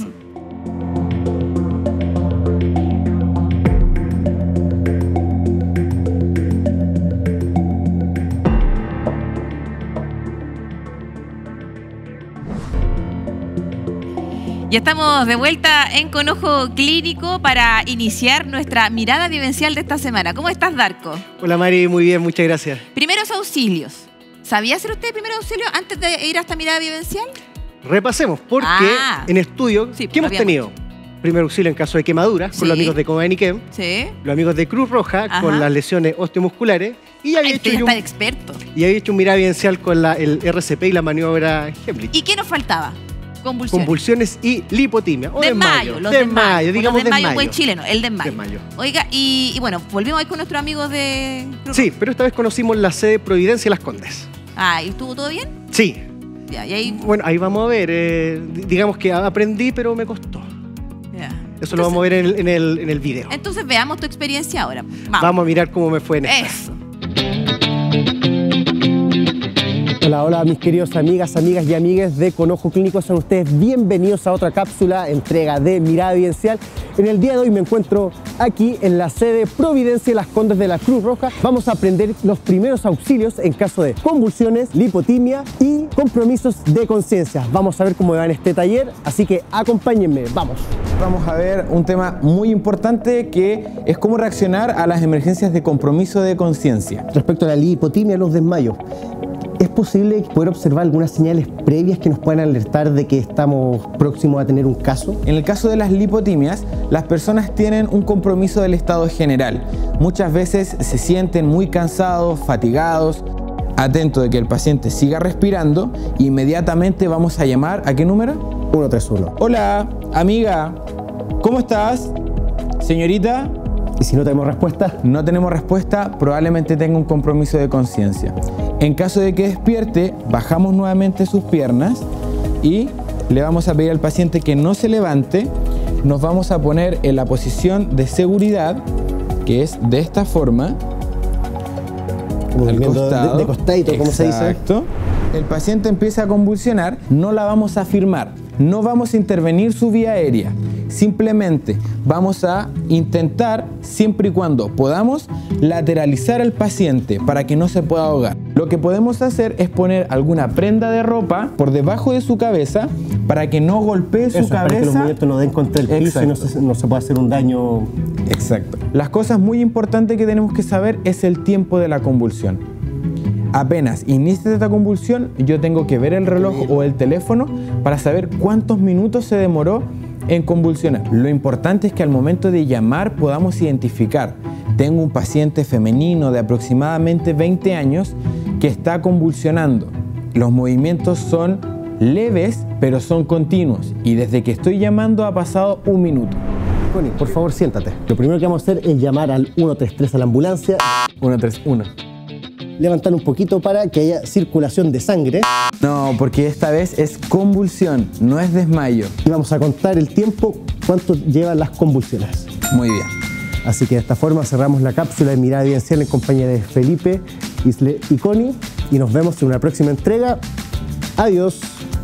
Ya estamos de vuelta en Conojo Clínico para iniciar nuestra mirada vivencial de esta semana. ¿Cómo estás, Darko? Hola Mari, muy bien, muchas gracias. Primeros auxilios. ¿Sabía hacer usted primeros auxilios antes de ir a esta mirada vivencial? Repasemos, porque Ah. en estudio, Sí, ¿qué hemos habíamos. tenido? Primer auxilio en caso de quemaduras, Sí. con los amigos de Comaeniquem, Sí. los amigos de Cruz Roja, Ajá. con las lesiones osteomusculares, y había, Ay, hecho, usted ya yo está un, experto. y había hecho un mirada vivencial con la, el R C P y la maniobra Heimlich. ¿Y qué nos faltaba? Convulsiones. Convulsiones y lipotimia, o Desmayo, desmayo. los Desmayo, desmayos. digamos Los desmayos, desmayo. buen chileno, el desmayo. Desmayo. Oiga, y, y bueno, volvimos ahí con nuestros amigos de... Sí, pero esta vez conocimos la sede Providencia y Las Condes. Ah, ¿y estuvo todo bien? Sí. Ya, y ahí... Bueno, ahí vamos a ver. eh, digamos que aprendí, pero me costó. Ya. Eso Eso lo vamos a ver en el, en el, en el video. Entonces veamos tu experiencia ahora. Vamos, Vamos a mirar cómo me fue en esta. Eso. Hola, hola mis queridos amigas, amigas y amigues de Con Ojo Clínico, sean ustedes bienvenidos a otra cápsula, entrega de Mirada Evidencial. En el día de hoy me encuentro aquí en la sede Providencia de Las Condes de la Cruz Roja. Vamos a aprender los primeros auxilios en caso de convulsiones, lipotimia y compromisos de conciencia. Vamos a ver cómo va en este taller, así que acompáñenme, vamos. Vamos a ver un tema muy importante que es cómo reaccionar a las emergencias de compromiso de conciencia. Respecto a la lipotimia, los desmayos, ¿es posible poder observar algunas señales previas que nos puedan alertar de que estamos próximos a tener un caso? En el caso de las lipotimias, las personas tienen un compromiso del estado general. Muchas veces se sienten muy cansados, fatigados. Atento de que el paciente siga respirando, inmediatamente vamos a llamar ¿a qué número? uno tres uno. Hola, amiga, ¿cómo estás? Señorita. ¿Y si no tenemos respuesta? No tenemos respuesta, probablemente tenga un compromiso de conciencia. En caso de que despierte, bajamos nuevamente sus piernas y le vamos a pedir al paciente que no se levante. Nos vamos a poner en la posición de seguridad, que es de esta forma. Al costado. De, de costadito, como se dice. Exacto. El paciente empieza a convulsionar, no la vamos a firmar, no vamos a intervenir su vía aérea. Simplemente vamos a intentar, siempre y cuando podamos, lateralizar al paciente para que no se pueda ahogar. Lo que podemos hacer es poner alguna prenda de ropa por debajo de su cabeza para que no golpee su Eso, cabeza. Para que los movimientos no den contra el piso. Exacto. Y no se, no se pueda hacer un daño. Exacto. Las cosas muy importantes que tenemos que saber es el tiempo de la convulsión. Apenas inicia esta convulsión, yo tengo que ver el reloj o el teléfono para saber cuántos minutos se demoró en convulsionar. Lo importante es que al momento de llamar podamos identificar. Tengo un paciente femenino de aproximadamente veinte años que está convulsionando. Los movimientos son leves, pero son continuos. Y desde que estoy llamando ha pasado un minuto. Connie, por favor, siéntate. Lo primero que vamos a hacer es llamar al uno tres tres a la ambulancia. uno tres uno. Levantar un poquito para que haya circulación de sangre. No, porque esta vez es convulsión, no es desmayo. Y vamos a contar el tiempo, cuánto llevan las convulsiones. Muy bien. Así que de esta forma cerramos la cápsula de Mirada Evidencial en compañía de Felipe, Isle y Connie. Y nos vemos en una próxima entrega. Adiós.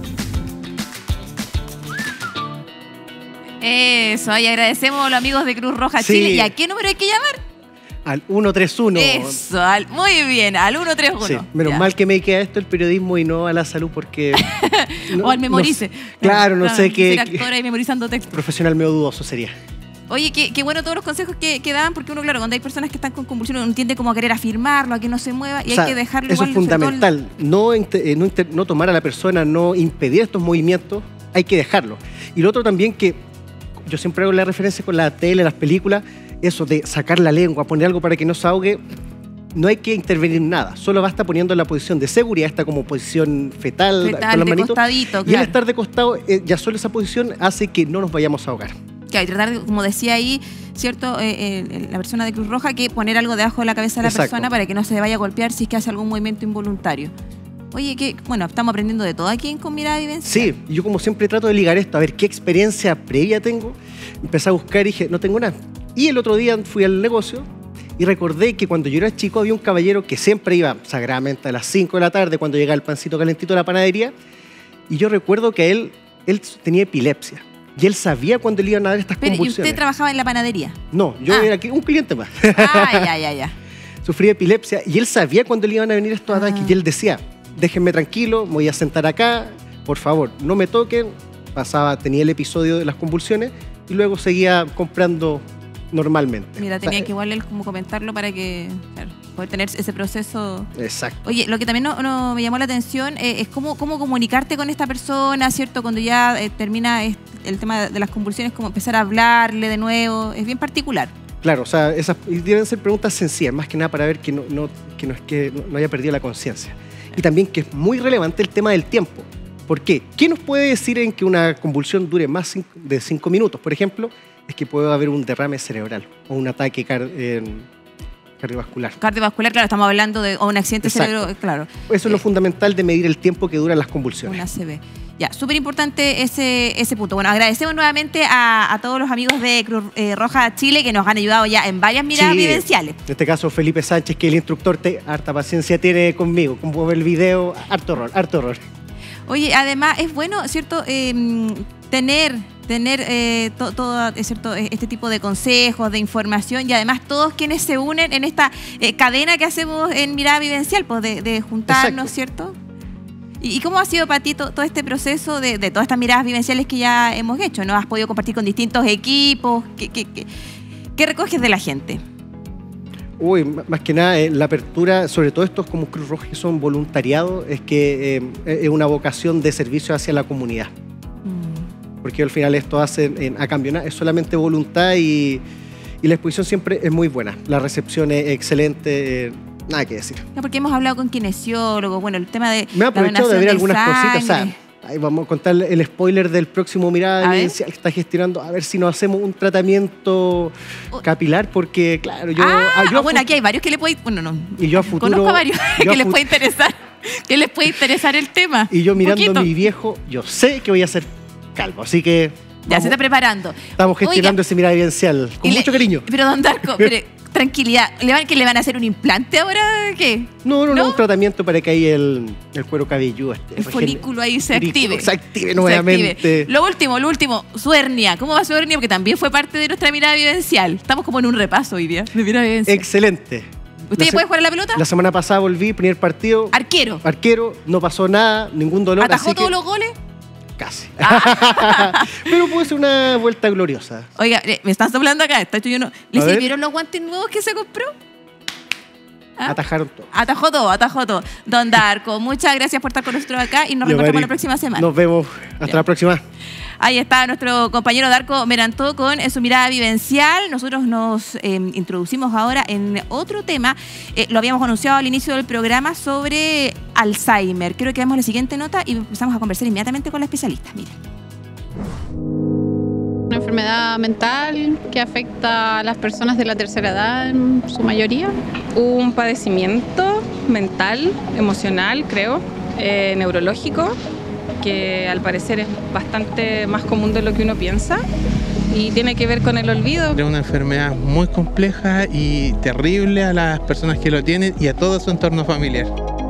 Eso, y agradecemos a los amigos de Cruz Roja Sí. Chile. ¿Y a qué número hay que llamar? Al uno tres uno. Eso, al, muy bien, al uno tres uno. Sí, menos Ya. mal que me queda esto el periodismo y no a la salud porque... no, O al memorice. no- claro, no sé qué... Ser actora y memorizando textos. Profesional medio dudoso sería. Oye, qué, qué bueno todos los consejos que, que dan, porque uno, claro, cuando hay personas que están con convulsiones, uno tiende como a querer afirmarlo, a que no se mueva, y O sea, hay que dejarlo eso igual. es sobre todo el- fundamental. No, inter- eh, no, inter- no tomar a la persona, no impedir estos movimientos, hay que dejarlo. Y lo otro también que yo siempre hago la referencia con la tele, las películas, eso de sacar la lengua, poner algo para que no se ahogue, no hay que intervenir nada. Solo basta poniendo en la posición de seguridad, esta como posición fetal, Fetal, con las de manitos. costadito, Y claro. el estar de costado, eh, ya solo esa posición hace que no nos vayamos a ahogar. Claro, y tratar, de, como decía ahí, ¿cierto? Eh, eh, la persona de Cruz Roja, que poner algo debajo de la cabeza de la Exacto. persona para que no se vaya a golpear si es que hace algún movimiento involuntario. Oye, que bueno, estamos aprendiendo de todo aquí en Con Mirada Evidencial. Sí, y yo como siempre trato de ligar esto, a ver qué experiencia previa tengo. Empecé a buscar y dije, no tengo nada. Y el otro día fui al negocio y recordé que cuando yo era chico había un caballero que siempre iba sagradamente a las cinco de la tarde cuando llegaba el pancito calentito a la panadería. Y yo recuerdo que él, él tenía epilepsia. Y él sabía cuándo le iban a dar estas Pero, ¿y convulsiones. usted trabajaba en la panadería? No, yo Ah. era aquí- un cliente más. Ah, ya, ya, ya. Sufría epilepsia y él sabía cuándo le iban a venir estos Ah. ataques. Y él decía, déjenme tranquilo, me voy a sentar acá, por favor, no me toquen. Pasaba, tenía el episodio de las convulsiones y luego seguía comprando normalmente. Mira, O sea, tenía que igual él como comentarlo para que, claro, poder tener ese proceso. Exacto. Oye, lo que también no, no me llamó la atención eh, es cómo, cómo comunicarte con esta persona, ¿cierto? Cuando ya eh, termina est- el tema de las convulsiones, como empezar a hablarle de nuevo. Es bien particular. Claro, o sea, esas y deben ser preguntas sencillas, más que nada para ver que no, no, que no, es que no, no haya perdido la conciencia. Y también que es muy relevante el tema del tiempo. ¿Por qué? ¿Qué nos puede decir en que una convulsión dure más cinco- de cinco minutos? Por ejemplo, es que puede haber un derrame cerebral o un ataque car- eh, cardiovascular. Cardiovascular, claro, estamos hablando de o un accidente Exacto. cerebro, claro. Eso es Eh, lo fundamental de medir el tiempo que duran las convulsiones. Una A C V. Ya, súper importante ese, ese punto. Bueno, agradecemos nuevamente a, a todos los amigos de Cruz eh, Roja Chile que nos han ayudado ya en varias miradas Sí, vivenciales. En este caso, Felipe Sánchez, que el instructor, te, harta paciencia tiene conmigo. Como ve el video, harto horror, harto horror. Oye, además es bueno, ¿cierto? Eh, tener tener eh, to, todo es cierto, este tipo de consejos, de información y además todos quienes se unen en esta eh, cadena que hacemos en Mirada Vivencial, pues de, de juntarnos, Exacto. ¿cierto? ¿Y, y cómo ha sido para ti to, todo este proceso de, de todas estas miradas vivenciales que ya hemos hecho? ¿No? ¿Has podido compartir con distintos equipos? ¿Qué, qué, qué, qué recoges de la gente? Uy, más que nada, eh, la apertura, sobre todo estos como Cruz Roja que son voluntariados, es que eh, es una vocación de servicio hacia la comunidad. Mm. Porque al final esto hace en, a cambio, nada, es solamente voluntad y, y la exposición siempre es muy buena. La recepción es excelente, eh, nada que decir. No, porque hemos hablado con kinesiólogos, bueno, el tema de Me he aprovechado de ver algunas cositas, o sea, sangre. ahí vamos a contar el spoiler del próximo Mirada A ver. Vivencial que está gestionando, a ver si nos hacemos un tratamiento capilar, porque claro, yo... Ah, ah, yo ah, bueno, aquí hay varios que le puede... Bueno, no. Y yo a futuro... Conozco a varios yo que a les fut- puede interesar, que les puede interesar el tema. Y yo mirando Poquito. a mi viejo, yo sé que voy a ser calvo, así que... Ya vamos, se está preparando. estamos gestionando Oiga, ese Mirada Vivencial con y le- mucho cariño. Pero don Darko, pero, tranquilidad. ¿Le van, que le van a hacer un implante ahora? ¿Qué? No, no, no, ¿No? un tratamiento para que ahí el, el cuero cabelludo este, El regen- folículo ahí se folículo active. Se active Se nuevamente. active. Lo último, lo último, su hernia. ¿Cómo va su hernia? Porque también fue parte de nuestra mirada vivencial. Estamos como en un repaso hoy día de mirada vivencial. Excelente. ¿Usted La puede se- jugar a la pelota? La semana pasada volví, primer partido, Arquero. arquero, no pasó nada, ningún dolor. ¿Atajó así todos que, los goles? Casi. Pero pudo ser una vuelta gloriosa. Oiga, eh, me están soplando acá. Está hecho yo no. ¿Le A ver. sirvieron los guantes nuevos que se compró? ¿Ah? Atajaron todo. Atajó todo, atajó todo. Don Darko, muchas gracias por estar con nosotros acá y nos Ya, reencontramos Mari, la próxima semana. Nos vemos. Hasta Ya. la próxima. Ahí está nuestro compañero Darko Merantó con su mirada vivencial. Nosotros nos eh, introducimos ahora en otro tema. Eh, lo habíamos anunciado al inicio del programa sobre Alzheimer. Creo que vemos la siguiente nota y empezamos a conversar inmediatamente con la especialista. Miren. Una enfermedad mental que afecta a las personas de la tercera edad en su mayoría. Un padecimiento mental, emocional, creo, eh, neurológico, que al parecer es bastante más común de lo que uno piensa y tiene que ver con el olvido. Es una enfermedad muy compleja y terrible a las personas que lo tienen y a todo su entorno familiar.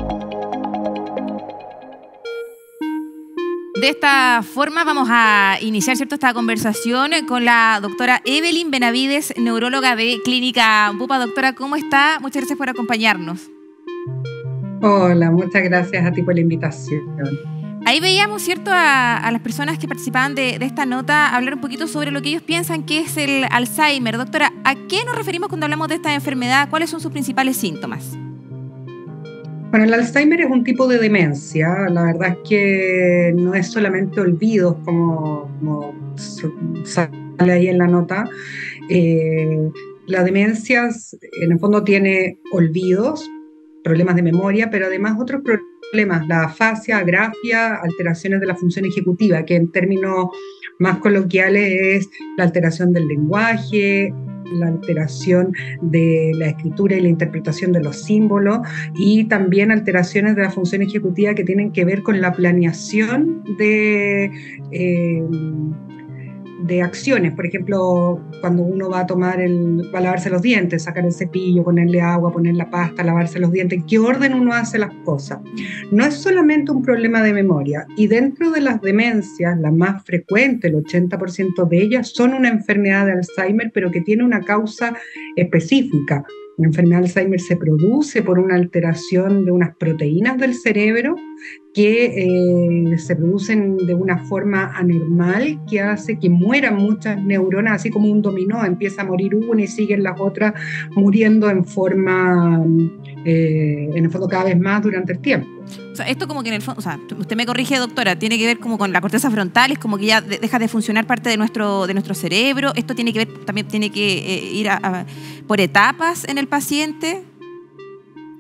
De esta forma vamos a iniciar, ¿cierto?, esta conversación con la doctora Evelyn Benavides, neuróloga de Clínica Bupa. Doctora, ¿cómo está? Muchas gracias por acompañarnos. Hola, muchas gracias a ti por la invitación. Ahí veíamos, ¿cierto?, a, a las personas que participaban de, de esta nota hablar un poquito sobre lo que ellos piensan que es el Alzheimer. Doctora, ¿a qué nos referimos cuando hablamos de esta enfermedad? ¿Cuáles son sus principales síntomas? Bueno, el Alzheimer es un tipo de demencia. La verdad es que no es solamente olvidos, como, como sale ahí en la nota. Eh, la demencia, en el fondo, tiene olvidos, problemas de memoria, pero además otros problemas, la afasia, agrafia, alteraciones de la función ejecutiva, que en términos más coloquiales es la alteración del lenguaje, la alteración de la escritura y la interpretación de los símbolos, y también alteraciones de la función ejecutiva que tienen que ver con la planeación de, eh, de acciones. Por ejemplo, cuando uno va a tomar el, va a lavarse los dientes, sacar el cepillo, ponerle agua, poner la pasta, lavarse los dientes, ¿en qué orden uno hace las cosas? No es solamente un problema de memoria, y dentro de las demencias, la más frecuente, el ochenta por ciento de ellas, son una enfermedad de Alzheimer, pero que tiene una causa específica. La enfermedad de Alzheimer se produce por una alteración de unas proteínas del cerebro que eh, se producen de una forma anormal que hace que mueran muchas neuronas, así como un dominó, empieza a morir una y siguen las otras muriendo en forma, eh, en el fondo cada vez más durante el tiempo. O sea, esto como que en el fondo, o sea, usted me corrige, doctora, tiene que ver como con la corteza frontal, es como que ya de, deja de funcionar parte de nuestro, de nuestro cerebro. Esto tiene que ver, también tiene que eh, ir a, a, por etapas en el paciente.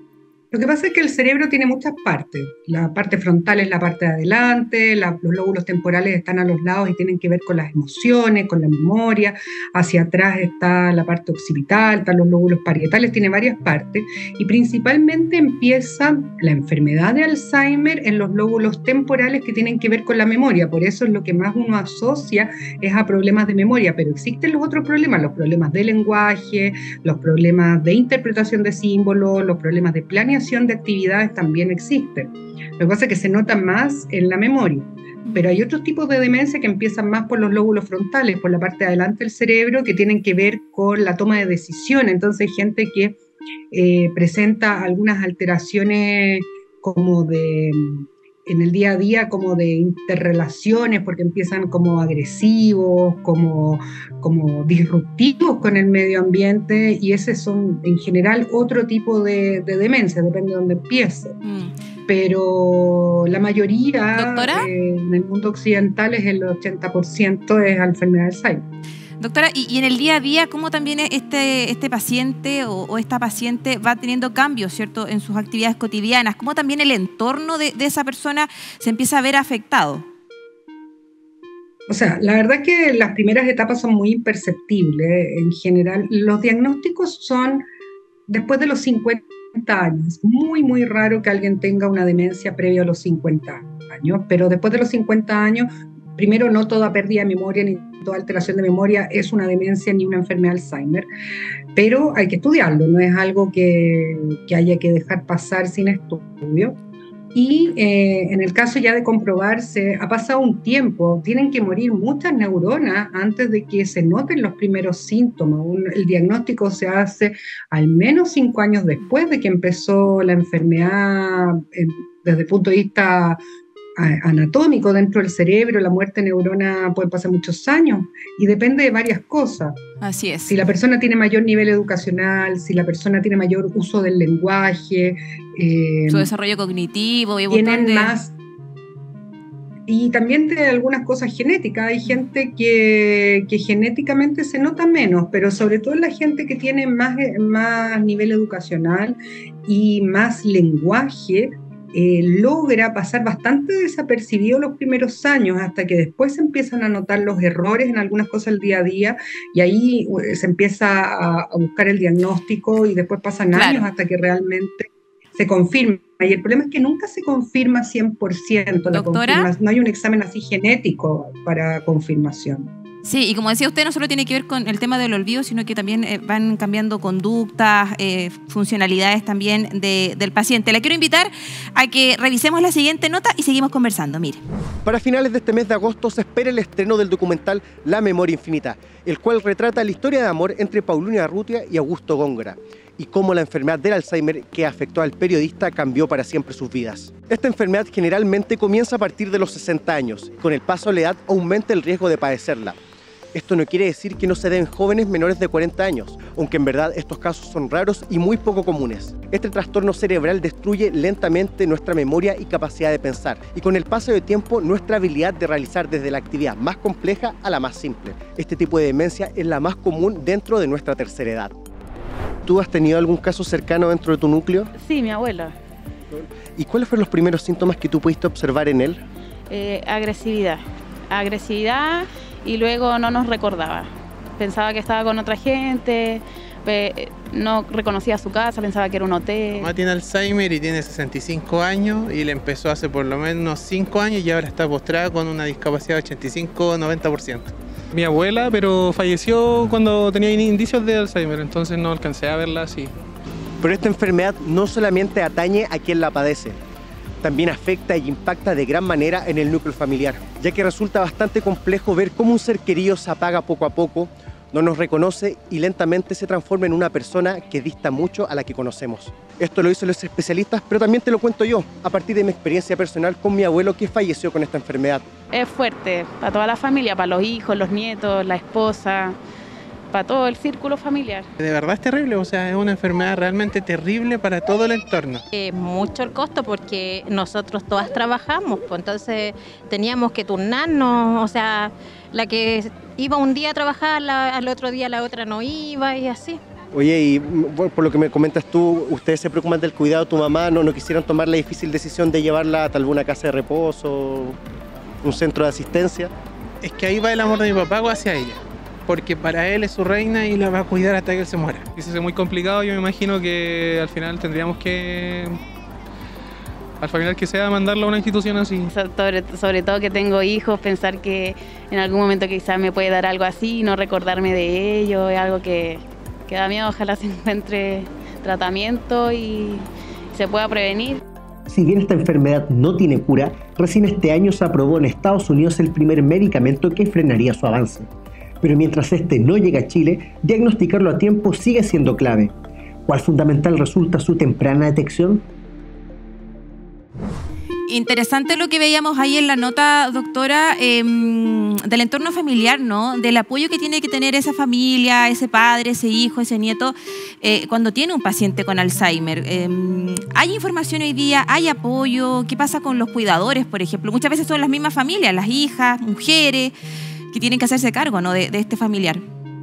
Lo que pasa es que el cerebro tiene muchas partes. La parte frontal es la parte de adelante, la, los lóbulos temporales están a los lados y tienen que ver con las emociones, con la memoria. Hacia atrás está la parte occipital, están los lóbulos parietales, tiene varias partes. Y principalmente empieza la enfermedad de Alzheimer en los lóbulos temporales que tienen que ver con la memoria. Por eso es lo que más uno asocia es a problemas de memoria. Pero existen los otros problemas, los problemas de lenguaje, los problemas de interpretación de símbolos, los problemas de planeación de actividades también existen. Lo que pasa es que se nota más en la memoria. Pero hay otros tipos de demencia que empiezan más por los lóbulos frontales, por la parte de adelante del cerebro, que tienen que ver con la toma de decisiones. Entonces hay gente que eh, presenta algunas alteraciones como de... en el día a día, como de interrelaciones, porque empiezan como agresivos, como, como disruptivos con el medio ambiente, y ese son en general otro tipo de, de demencia, depende de dónde empiece. Mm. Pero la mayoría eh, en el mundo occidental es el ochenta por ciento es enfermedad de Alzheimer. Doctora, y, y en el día a día, ¿cómo también este, este paciente o, o esta paciente va teniendo cambios, ¿cierto?, en sus actividades cotidianas? ¿Cómo también el entorno de, de esa persona se empieza a ver afectado? O sea, la verdad es que las primeras etapas son muy imperceptibles. En general, los diagnósticos son después de los cincuenta años. Muy, muy raro que alguien tenga una demencia previa a los cincuenta años, pero después de los cincuenta años, primero, no toda pérdida de memoria ni toda alteración de memoria es una demencia ni una enfermedad de Alzheimer, pero hay que estudiarlo, no es algo que, que haya que dejar pasar sin estudio. Y eh, en el caso ya de comprobarse, ha pasado un tiempo, tienen que morir muchas neuronas antes de que se noten los primeros síntomas. Un, el diagnóstico se hace al menos cinco años después de que empezó la enfermedad eh, desde el punto de vista anatómico dentro del cerebro. La muerte de neurona puede pasar muchos años y depende de varias cosas. Así es. Si la persona tiene mayor nivel educacional, si la persona tiene mayor uso del lenguaje, eh, su desarrollo cognitivo, y tienen de... más. Y también de algunas cosas genéticas. Hay gente que, que genéticamente se nota menos, pero sobre todo la gente que tiene más, más nivel educacional y más lenguaje, Eh, logra pasar bastante desapercibido los primeros años hasta que después se empiezan a notar los errores en algunas cosas del día a día y ahí uh, se empieza a, a buscar el diagnóstico y después pasan claro. años hasta que realmente se confirma. Y el problema es que nunca se confirma cien por ciento. La ¿Doctora? No hay un examen así genético para confirmación. Sí, y como decía usted, no solo tiene que ver con el tema del olvido, sino que también eh, van cambiando conductas, eh, funcionalidades también de, del paciente. La quiero invitar a que revisemos la siguiente nota y seguimos conversando. Mire. Para finales de este mes de agosto se espera el estreno del documental La Memoria Infinita, el cual retrata la historia de amor entre Paulina Urrutia y Augusto Góngora, y cómo la enfermedad del Alzheimer que afectó al periodista cambió para siempre sus vidas. Esta enfermedad generalmente comienza a partir de los sesenta años, y con el paso de la edad aumenta el riesgo de padecerla. Esto no quiere decir que no se den jóvenes menores de cuarenta años, aunque en verdad estos casos son raros y muy poco comunes. Este trastorno cerebral destruye lentamente nuestra memoria y capacidad de pensar, y con el paso del tiempo nuestra habilidad de realizar desde la actividad más compleja a la más simple. Este tipo de demencia es la más común dentro de nuestra tercera edad. ¿Tú has tenido algún caso cercano dentro de tu núcleo? Sí, mi abuela. ¿Y cuáles fueron los primeros síntomas que tú pudiste observar en él? Eh, agresividad. Agresividad y luego no nos recordaba. Pensaba que estaba con otra gente, no reconocía su casa, pensaba que era un hotel. Mi mamá tiene Alzheimer y tiene sesenta y cinco años y le empezó hace por lo menos cinco años y ahora está postrada con una discapacidad de ochenta y cinco a noventa por ciento. Mi abuela, pero falleció cuando tenía indicios de Alzheimer, entonces no alcancé a verla así. Pero esta enfermedad no solamente atañe a quien la padece, también afecta y impacta de gran manera en el núcleo familiar, ya que resulta bastante complejo ver cómo un ser querido se apaga poco a poco, no nos reconoce y lentamente se transforma en una persona que dista mucho a la que conocemos. Esto lo dicen los especialistas, pero también te lo cuento yo, a partir de mi experiencia personal con mi abuelo que falleció con esta enfermedad. Es fuerte para toda la familia, para los hijos, los nietos, la esposa, para todo el círculo familiar. De verdad es terrible, o sea, es una enfermedad realmente terrible para todo el entorno. Es mucho el costo porque nosotros todas trabajamos, pues entonces teníamos que turnarnos, o sea, la que iba un día a trabajar, la, al otro día la otra no iba y así. Oye, y bueno, por lo que me comentas tú, ustedes se preocupan del cuidado de tu mamá, ¿no, no quisieran tomar la difícil decisión de llevarla a tal vez una casa de reposo, un centro de asistencia? Es que ahí va el amor de mi papá hacia ella, porque para él es su reina y la va a cuidar hasta que él se muera. Eso es muy complicado, yo me imagino que al final tendríamos que, al familiar que sea, mandarlo a una institución así. Sobre, sobre todo que tengo hijos, pensar que en algún momento quizás me puede dar algo así, no recordarme de ello, es algo que, que da miedo. Ojalá se encuentre tratamiento y se pueda prevenir. Si bien esta enfermedad no tiene cura, recién este año se aprobó en Estados Unidos el primer medicamento que frenaría su avance. Pero mientras este no llega a Chile, diagnosticarlo a tiempo sigue siendo clave. ¿Cuál fundamental resulta su temprana detección? Interesante lo que veíamos ahí en la nota, doctora, eh, del entorno familiar, ¿no? Del apoyo que tiene que tener esa familia, ese padre, ese hijo, ese nieto, eh, cuando tiene un paciente con Alzheimer. Eh, ¿Hay información hoy día? ¿Hay apoyo? ¿Qué pasa con los cuidadores, por ejemplo? Muchas veces son las mismas familias, las hijas, mujeres, que tienen que hacerse cargo, ¿no? de, de este familiar.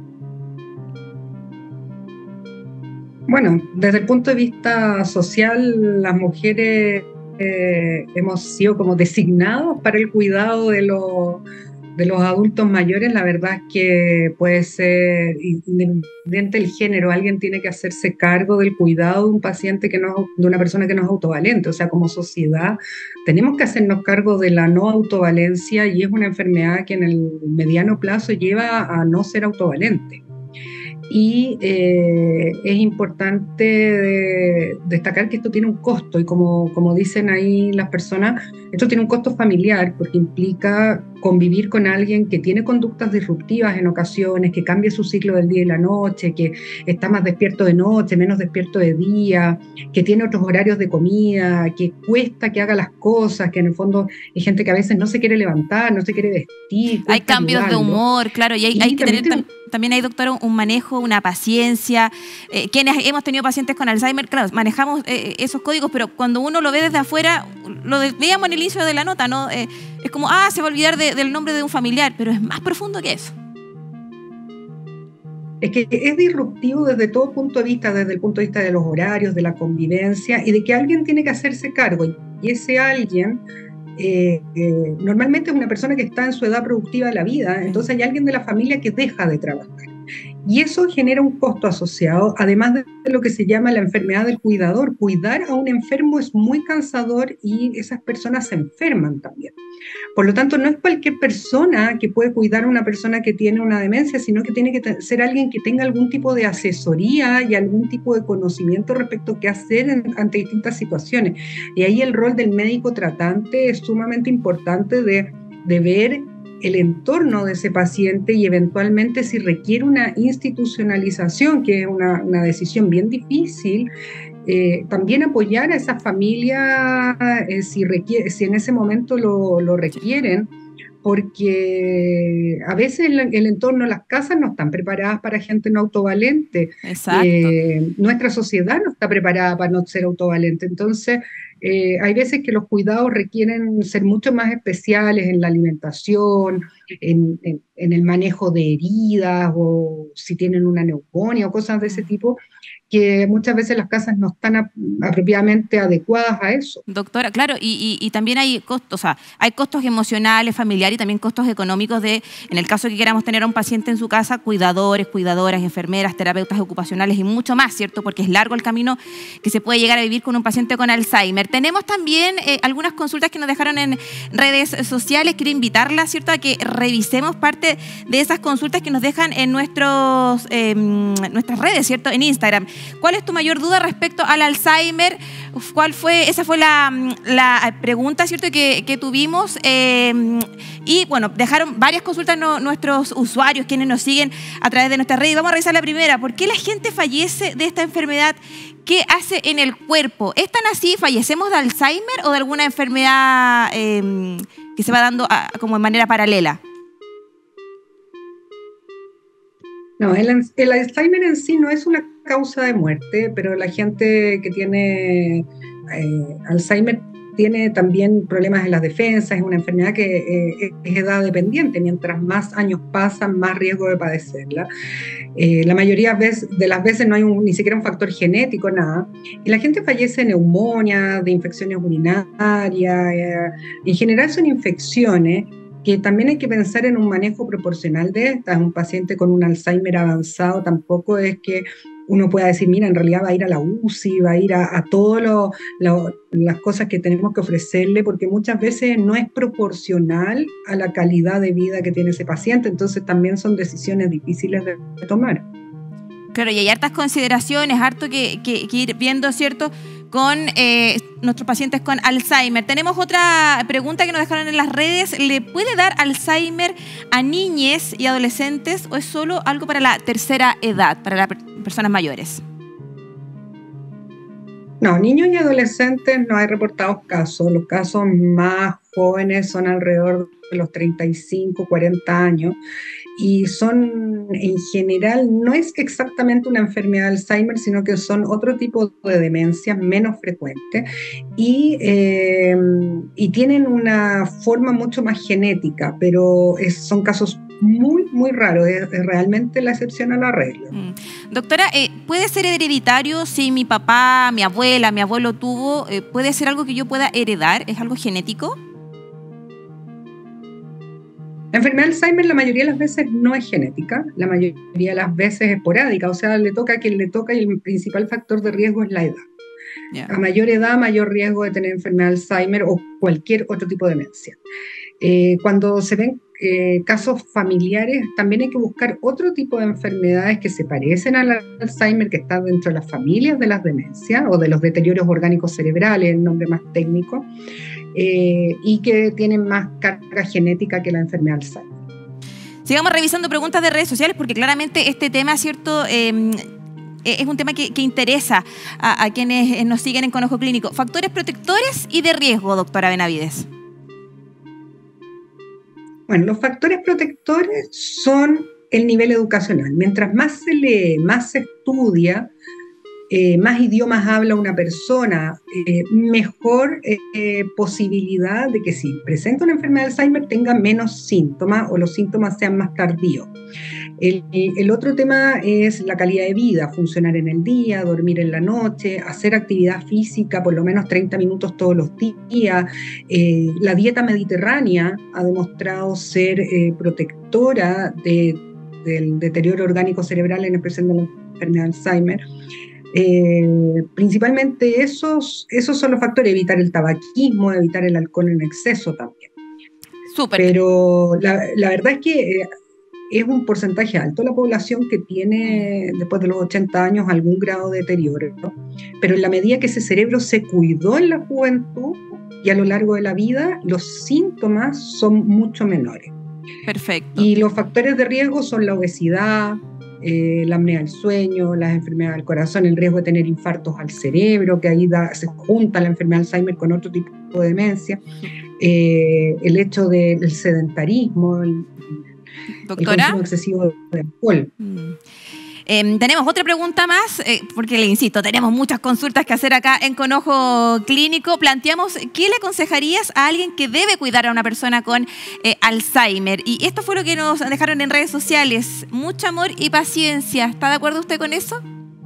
Bueno, desde el punto de vista social, las mujeres eh, hemos sido como designados para el cuidado de los, de los adultos mayores. La verdad es que puede ser independiente del género, alguien tiene que hacerse cargo del cuidado de un paciente que no, de una persona que no es autovalente. O sea, como sociedad tenemos que hacernos cargo de la no autovalencia, y es una enfermedad que en el mediano plazo lleva a no ser autovalente. Y eh, es importante de, destacar que esto tiene un costo, y como, como dicen ahí las personas, esto tiene un costo familiar porque implica convivir con alguien que tiene conductas disruptivas en ocasiones, que cambia su ciclo del día y la noche, que está más despierto de noche, menos despierto de día, que tiene otros horarios de comida, que cuesta que haga las cosas, que en el fondo hay gente que a veces no se quiere levantar, no se quiere vestir. Hay cambios ayudarlo. de humor, claro, y hay, y hay que tener también, también hay, doctora, un manejo, una paciencia. Eh, quienes hemos tenido pacientes con Alzheimer, claro, manejamos eh, esos códigos, pero cuando uno lo ve desde afuera, lo de, veíamos en el inicio de la nota, ¿no? Eh, es como, ah, se va a olvidar de, del nombre de un familiar, pero es más profundo que eso. Es que es disruptivo desde todo punto de vista, desde el punto de vista de los horarios, de la convivencia, y de que alguien tiene que hacerse cargo, y ese alguien eh, eh, normalmente es una persona que está en su edad productiva de la vida, entonces hay alguien de la familia que deja de trabajar. Y eso genera un costo asociado, además de lo que se llama la enfermedad del cuidador. Cuidar a un enfermo es muy cansador y esas personas se enferman también. Por lo tanto, no es cualquier persona que puede cuidar a una persona que tiene una demencia, sino que tiene que ser alguien que tenga algún tipo de asesoría y algún tipo de conocimiento respecto a qué hacer en, ante distintas situaciones. Y ahí el rol del médico tratante es sumamente importante de, de ver el entorno de ese paciente y eventualmente si requiere una institucionalización, que es una, una decisión bien difícil, eh, también apoyar a esa familia eh, si, requiere, si en ese momento lo, lo requieren, porque a veces el, el entorno, las casas no están preparadas para gente no autovalente. Exacto. Eh, nuestra sociedad no está preparada para no ser autovalente, entonces Eh, hay veces que los cuidados requieren ser mucho más especiales en la alimentación, en, en, en el manejo de heridas, o si tienen una neumonía o cosas de ese tipo, que muchas veces las casas no están ap apropiadamente adecuadas a eso. Doctora, claro, y, y, y también hay costos, o sea, hay costos emocionales, familiares y también costos económicos de, en el caso que queramos tener a un paciente en su casa, cuidadores, cuidadoras, enfermeras, terapeutas ocupacionales y mucho más, ¿cierto? Porque es largo el camino que se puede llegar a vivir con un paciente con Alzheimer. Tenemos también eh, algunas consultas que nos dejaron en redes sociales. Quiero invitarlas, ¿cierto?, a que revisemos parte de esas consultas que nos dejan en nuestros, eh, nuestras redes, ¿cierto?, en Instagram. ¿Cuál es tu mayor duda respecto al Alzheimer? ¿Cuál fue? Esa fue la, la pregunta, ¿cierto?, que, que tuvimos. Eh, y bueno, dejaron varias consultas no, nuestros usuarios, quienes nos siguen a través de nuestras redes. Vamos a revisar la primera. ¿Por qué la gente fallece de esta enfermedad? ¿Qué hace en el cuerpo? ¿Es tan así? ¿Fallecemos de Alzheimer o de alguna enfermedad eh, que se va dando a, como en manera paralela? No, el, el Alzheimer en sí no es una causa de muerte, pero la gente que tiene eh, Alzheimer tiene también problemas en las defensas, es una enfermedad que eh, es edad dependiente, mientras más años pasan, más riesgo de padecerla. Eh, la mayoría de las veces no hay un, ni siquiera un factor genético, nada, y la gente fallece de neumonía, de infecciones urinarias, eh, en general son infecciones que también hay que pensar en un manejo proporcional de estas. Un paciente con un Alzheimer avanzado tampoco es que uno pueda decir, mira, en realidad va a ir a la U C I, va a ir a, a todas las cosas que tenemos que ofrecerle, porque muchas veces no es proporcional a la calidad de vida que tiene ese paciente, entonces también son decisiones difíciles de, de tomar. Claro, y hay hartas consideraciones, harto que, que, que ir viendo, ¿cierto?, con eh, nuestros pacientes con Alzheimer. Tenemos otra pregunta que nos dejaron en las redes. ¿Le puede dar Alzheimer a niñas y adolescentes o es solo algo para la tercera edad, para las personas mayores? No, niños y adolescentes no hay reportados casos. Los casos más jóvenes son alrededor de los treinta y cinco, cuarenta años y son, en general, no es exactamente una enfermedad de Alzheimer, sino que son otro tipo de demencia menos frecuente y, eh, y tienen una forma mucho más genética, pero es, son casos muy, muy raros, es, es realmente la excepción a la regla. Mm. Doctora, eh, ¿puede ser hereditario si mi papá, mi abuela, mi abuelo tuvo? Eh, ¿Puede ser algo que yo pueda heredar? ¿Es algo genético? La enfermedad de Alzheimer la mayoría de las veces no es genética, la mayoría de las veces es esporádica, o sea, le toca a quien le toca y el principal factor de riesgo es la edad. Yeah. A mayor edad, mayor riesgo de tener enfermedad de Alzheimer o cualquier otro tipo de demencia. Eh, cuando se ven eh, casos familiares, también hay que buscar otro tipo de enfermedades que se parecen al Alzheimer, que están dentro de las familias de las demencias o de los deterioros orgánicos cerebrales, el nombre más técnico, eh, y que tienen más carga genética que la enfermedad de Alzheimer. Sigamos revisando preguntas de redes sociales porque claramente este tema, ¿cierto?, Eh, es un tema que, que interesa a, a quienes nos siguen en Conojo Clínico. Factores protectores y de riesgo, doctora Benavides. Bueno, los factores protectores son el nivel educacional. Mientras más se lee, más se estudia, eh, más idiomas habla una persona, eh, mejor eh, posibilidad de que si presenta una enfermedad de Alzheimer tenga menos síntomas o los síntomas sean más tardíos. El, el otro tema es la calidad de vida, funcionar en el día, dormir en la noche, hacer actividad física por lo menos treinta minutos todos los días. Eh, la dieta mediterránea ha demostrado ser eh, protectora de, del deterioro orgánico cerebral en expresión de la enfermedad de Alzheimer. Eh, principalmente esos, esos son los factores, evitar el tabaquismo, evitar el alcohol en exceso también. Súper. Pero la, la verdad es que eh, es un porcentaje alto la población que tiene después de los ochenta años algún grado de deterioro, ¿no? Pero en la medida que ese cerebro se cuidó en la juventud y a lo largo de la vida, los síntomas son mucho menores. Perfecto. Y los factores de riesgo son la obesidad, eh, la apnea del sueño, las enfermedades del corazón, el riesgo de tener infartos al cerebro, que ahí da, se junta la enfermedad de Alzheimer con otro tipo de demencia, eh, el hecho del sedentarismo, el, ¿Doctora? el consumo excesivo de alcohol. Mm. Eh, tenemos otra pregunta más, eh, porque le insisto, tenemos muchas consultas que hacer acá en Conojo Clínico. Planteamos, ¿qué le aconsejarías a alguien que debe cuidar a una persona con eh, Alzheimer? Y esto fue lo que nos dejaron en redes sociales. Mucho amor y paciencia. ¿Está de acuerdo usted con eso?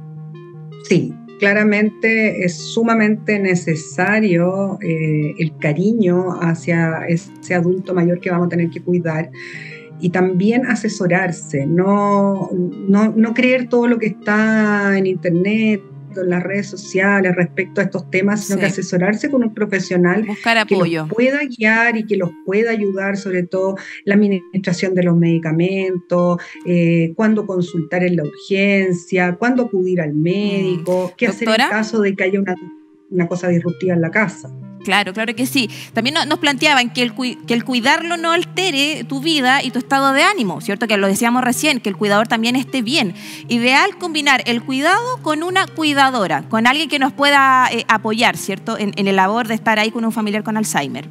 Sí, claramente es sumamente necesario eh, el cariño hacia ese adulto mayor que vamos a tener que cuidar. Y también asesorarse, no, no, no creer todo lo que está en internet, en las redes sociales respecto a estos temas, sino sí. que asesorarse con un profesional Buscar apoyo. que los pueda guiar y que los pueda ayudar, sobre todo la administración de los medicamentos, eh, cuándo consultar en la urgencia, cuándo acudir al médico, mm. qué hacer en caso de que haya una, una cosa disruptiva en la casa. Claro, claro que sí. También nos planteaban que el, que el cuidarlo no altere tu vida y tu estado de ánimo, ¿cierto? Que lo decíamos recién, que el cuidador también esté bien. Ideal combinar el cuidado con una cuidadora, con alguien que nos pueda eh, apoyar, ¿cierto? En, en el labor de estar ahí con un familiar con Alzheimer.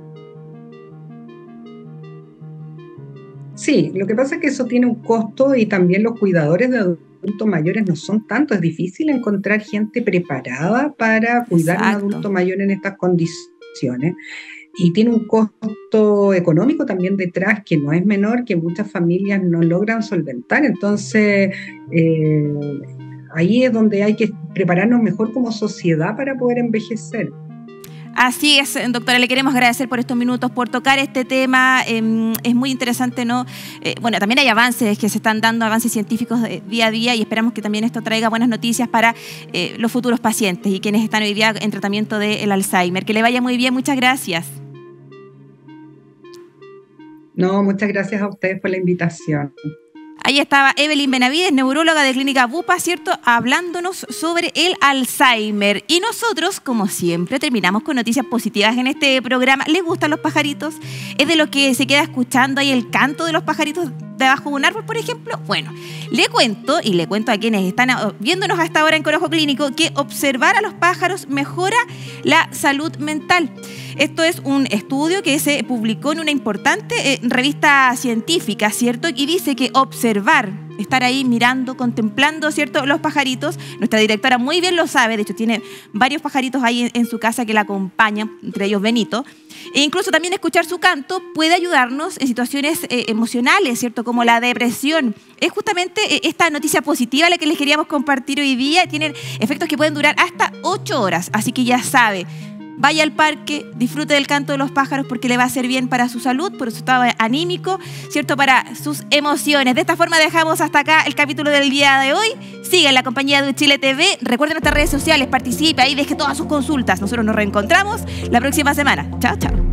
Sí, lo que pasa es que eso tiene un costo y también los cuidadores de adultos mayores no son tanto. Es difícil encontrar gente preparada para cuidar Exacto. a un adulto mayor en estas condiciones. emociones. Y tiene un costo económico también detrás que no es menor, que muchas familias no logran solventar. Entonces, eh, ahí es donde hay que prepararnos mejor como sociedad para poder envejecer. Así es, doctora, le queremos agradecer por estos minutos, por tocar este tema. Eh, es muy interesante, ¿no? Eh, bueno, también hay avances que se están dando, avances científicos de, día a día, y esperamos que también esto traiga buenas noticias para eh, los futuros pacientes y quienes están hoy día en tratamiento del Alzheimer. Que le vaya muy bien, muchas gracias. No, muchas gracias a ustedes por la invitación. Ahí estaba Evelyn Benavides, neuróloga de Clínica Bupa, ¿cierto?, hablándonos sobre el Alzheimer. Y nosotros, como siempre, terminamos con noticias positivas en este programa. ¿Les gustan los pajaritos? ¿Es de lo que se queda escuchando ahí el canto de los pajaritos debajo de un árbol, por ejemplo? Bueno, le cuento, y le cuento a quienes están viéndonos hasta ahora en Conojo Clínico, que observar a los pájaros mejora la salud mental. Esto es un estudio que se publicó en una importante eh, revista científica, ¿cierto? Y dice que observar, estar ahí mirando, contemplando, ¿cierto?, los pajaritos. Nuestra directora muy bien lo sabe, de hecho tiene varios pajaritos ahí en, en su casa que la acompañan, entre ellos Benito. E incluso también escuchar su canto puede ayudarnos en situaciones eh, emocionales, ¿cierto?, como la depresión. Es justamente eh, esta noticia positiva la que les queríamos compartir hoy día. Tienen efectos que pueden durar hasta ocho horas, así que ya sabe. Vaya al parque, disfrute del canto de los pájaros porque le va a hacer bien para su salud, por su estado anímico, ¿cierto?, para sus emociones. De esta forma dejamos hasta acá el capítulo del día de hoy. Siga en la compañía de Chile T V. Recuerden nuestras redes sociales, participe ahí, deje todas sus consultas. Nosotros nos reencontramos la próxima semana. Chao, chao.